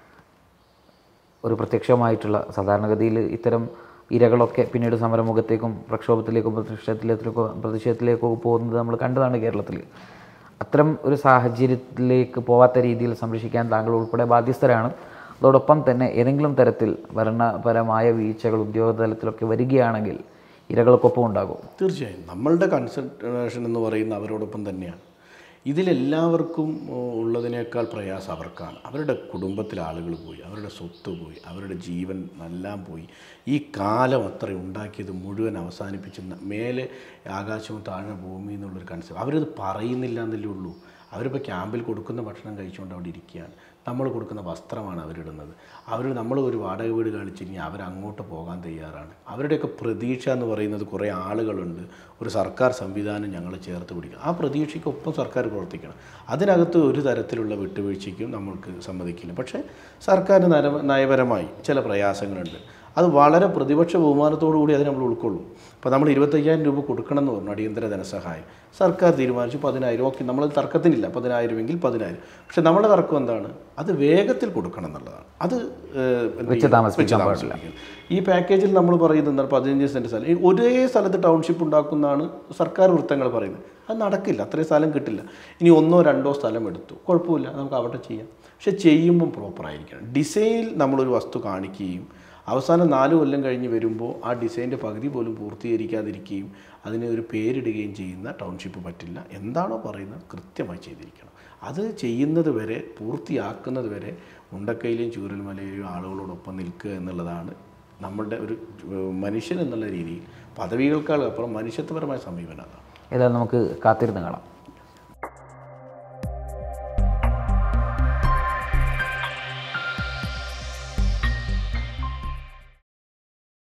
[SPEAKER 1] ഒരു പ്രത്യക്ഷമായിട്ടുള്ള, സാധാരണഗതിയിൽ ഇത്തരം ഇരകളൊക്കെ പിന്നീട് സമരമുഖത്തേക്കും പ്രക്ഷോഭത്തിലേക്കും പ്രതിഷേധത്തിലേക്കോ പ്രതിഷേധത്തിലേക്കോ പോകുന്നത് നമ്മൾ കണ്ടതാണ് കേരളത്തിൽ. അത്തരം ഒരു സാഹചര്യത്തിലേക്ക് പോവാത്ത രീതിയിൽ സംരക്ഷിക്കാൻ താങ്കൾ ഉൾപ്പെടെ ബാധ്യസ്ഥരാണ്. അതോടൊപ്പം തന്നെ ഏതെങ്കിലും തരത്തിൽ ഭരണപരമായ വീഴ്ചകൾ ഉദ്യോഗ തലത്തിലൊക്കെ വരികയാണെങ്കിൽ ഇരകൾക്കൊപ്പം ഉണ്ടാകും.
[SPEAKER 2] തീർച്ചയായും നമ്മളുടെ കൺസൾട്ടേഷൻ എന്ന് പറയുന്ന അവരോടൊപ്പം തന്നെയാണ്. ഇതിലെല്ലാവർക്കും ഉള്ളതിനേക്കാൾ പ്രയാസം അവർക്കാണ്. അവരുടെ കുടുംബത്തിലെ ആളുകൾ പോയി, അവരുടെ സ്വത്ത് പോയി, അവരുടെ ജീവൻ എല്ലാം പോയി. ഈ കാലം അത്ര ഉണ്ടാക്കിയത് മുഴുവൻ അവസാനിപ്പിച്ച് മേലെ ആകാശവും താഴെ ഭൂമി എന്നുള്ളൊരു കൺസെപ്റ്റ് അവരത് പറയുന്നില്ല എന്നല്ലേ ഉള്ളൂ. അവരിപ്പോൾ ക്യാമ്പിൽ കൊടുക്കുന്ന ഭക്ഷണം കഴിച്ചുകൊണ്ട് അവിടെ ഇരിക്കുകയാണ്. നമ്മൾ കൊടുക്കുന്ന വസ്ത്രമാണ് അവരിടുന്നത്. അവർ നമ്മൾ ഒരു വാടക വീട് കാണിച്ചിരിക്കുക അവരങ്ങോട്ട് പോകാൻ തയ്യാറാണ്. അവരുടെയൊക്കെ പ്രതീക്ഷ എന്ന് പറയുന്നത് കുറേ ആളുകളുണ്ട്, ഒരു സർക്കാർ സംവിധാനം ഞങ്ങൾ ചേർത്ത് പിടിക്കണം. ആ പ്രതീക്ഷയ്ക്കൊപ്പം സർക്കാർ പ്രവർത്തിക്കണം. അതിനകത്ത് ഒരു തരത്തിലുള്ള വിട്ടുവീഴ്ചയ്ക്കും നമ്മൾക്ക് സമ്മതിക്കില്ല. പക്ഷേ സർക്കാർ നര നയപരമായി ചില പ്രയാസങ്ങളുണ്ട്. അത് വളരെ പ്രതിപക്ഷ ബഹുമാനത്തോടു കൂടി അത് നമ്മൾ ഉൾക്കൊള്ളും. ഇപ്പോൾ നമ്മൾ ഇരുപത്തയ്യായിരം രൂപ കൊടുക്കണം എന്ന് പറഞ്ഞു അടിയന്തര ധനസഹായം. സർക്കാർ തീരുമാനിച്ചു പതിനായിരം. ഓക്കെ, നമ്മൾ തർക്കത്തിനില്ല, പതിനായിരം എങ്കിൽ പതിനായിരം. പക്ഷെ നമ്മുടെ തർക്കം എന്താണ്? അത് വേഗത്തിൽ കൊടുക്കണം എന്നുള്ളതാണ്. അത് താമസിപ്പിക്കാൻ ഈ പാക്കേജിൽ നമ്മൾ പറയുന്നത് എന്താണ്? പതിനഞ്ച് സെൻറ്റ് സ്ഥലം ഒരേ സ്ഥലത്ത് ടൗൺഷിപ്പ് ഉണ്ടാക്കുന്നതാണ് സർക്കാർ വൃത്തങ്ങൾ പറയുന്നത്. അത് നടക്കില്ല, അത്രയും സ്ഥലം കിട്ടില്ല. ഇനി ഒന്നോ രണ്ടോ സ്ഥലം എടുത്തു, കുഴപ്പമില്ല, നമുക്ക് അവിടെ ചെയ്യാം. പക്ഷെ ചെയ്യുമ്പം പ്രോപ്പറായിരിക്കണം. ഡിസൈനിൽ നമ്മളൊരു വസ്തു കാണിക്കുകയും അവസാനം നാല് കൊല്ലം കഴിഞ്ഞ് വരുമ്പോൾ ആ ഡിസൈൻ്റെ പകുതി പോലും പൂർത്തീകരിക്കാതിരിക്കുകയും അതിന് ഒരു പേരിടുകയും ചെയ്യുന്ന ടൗൺഷിപ്പ് പറ്റില്ല. എന്താണോ പറയുന്നത് കൃത്യമായി ചെയ്തിരിക്കണം. അത് ചെയ്യുന്നത് വരെ, പൂർത്തിയാക്കുന്നത് വരെ മുണ്ടക്കയിലെയും ചൂരൽമലയിലെയും ആളുകളോടൊപ്പം നിൽക്കുക എന്നുള്ളതാണ് നമ്മളുടെ ഒരു മനുഷ്യൻ എന്നുള്ള രീതിയിൽ പദവികൾക്കാൾ അപ്പുറം മനുഷ്യത്വപരമായ സമീപനം. അതാണ്
[SPEAKER 1] ഏതായാലും നമുക്ക് കാത്തിരുന്ന് കാണാം.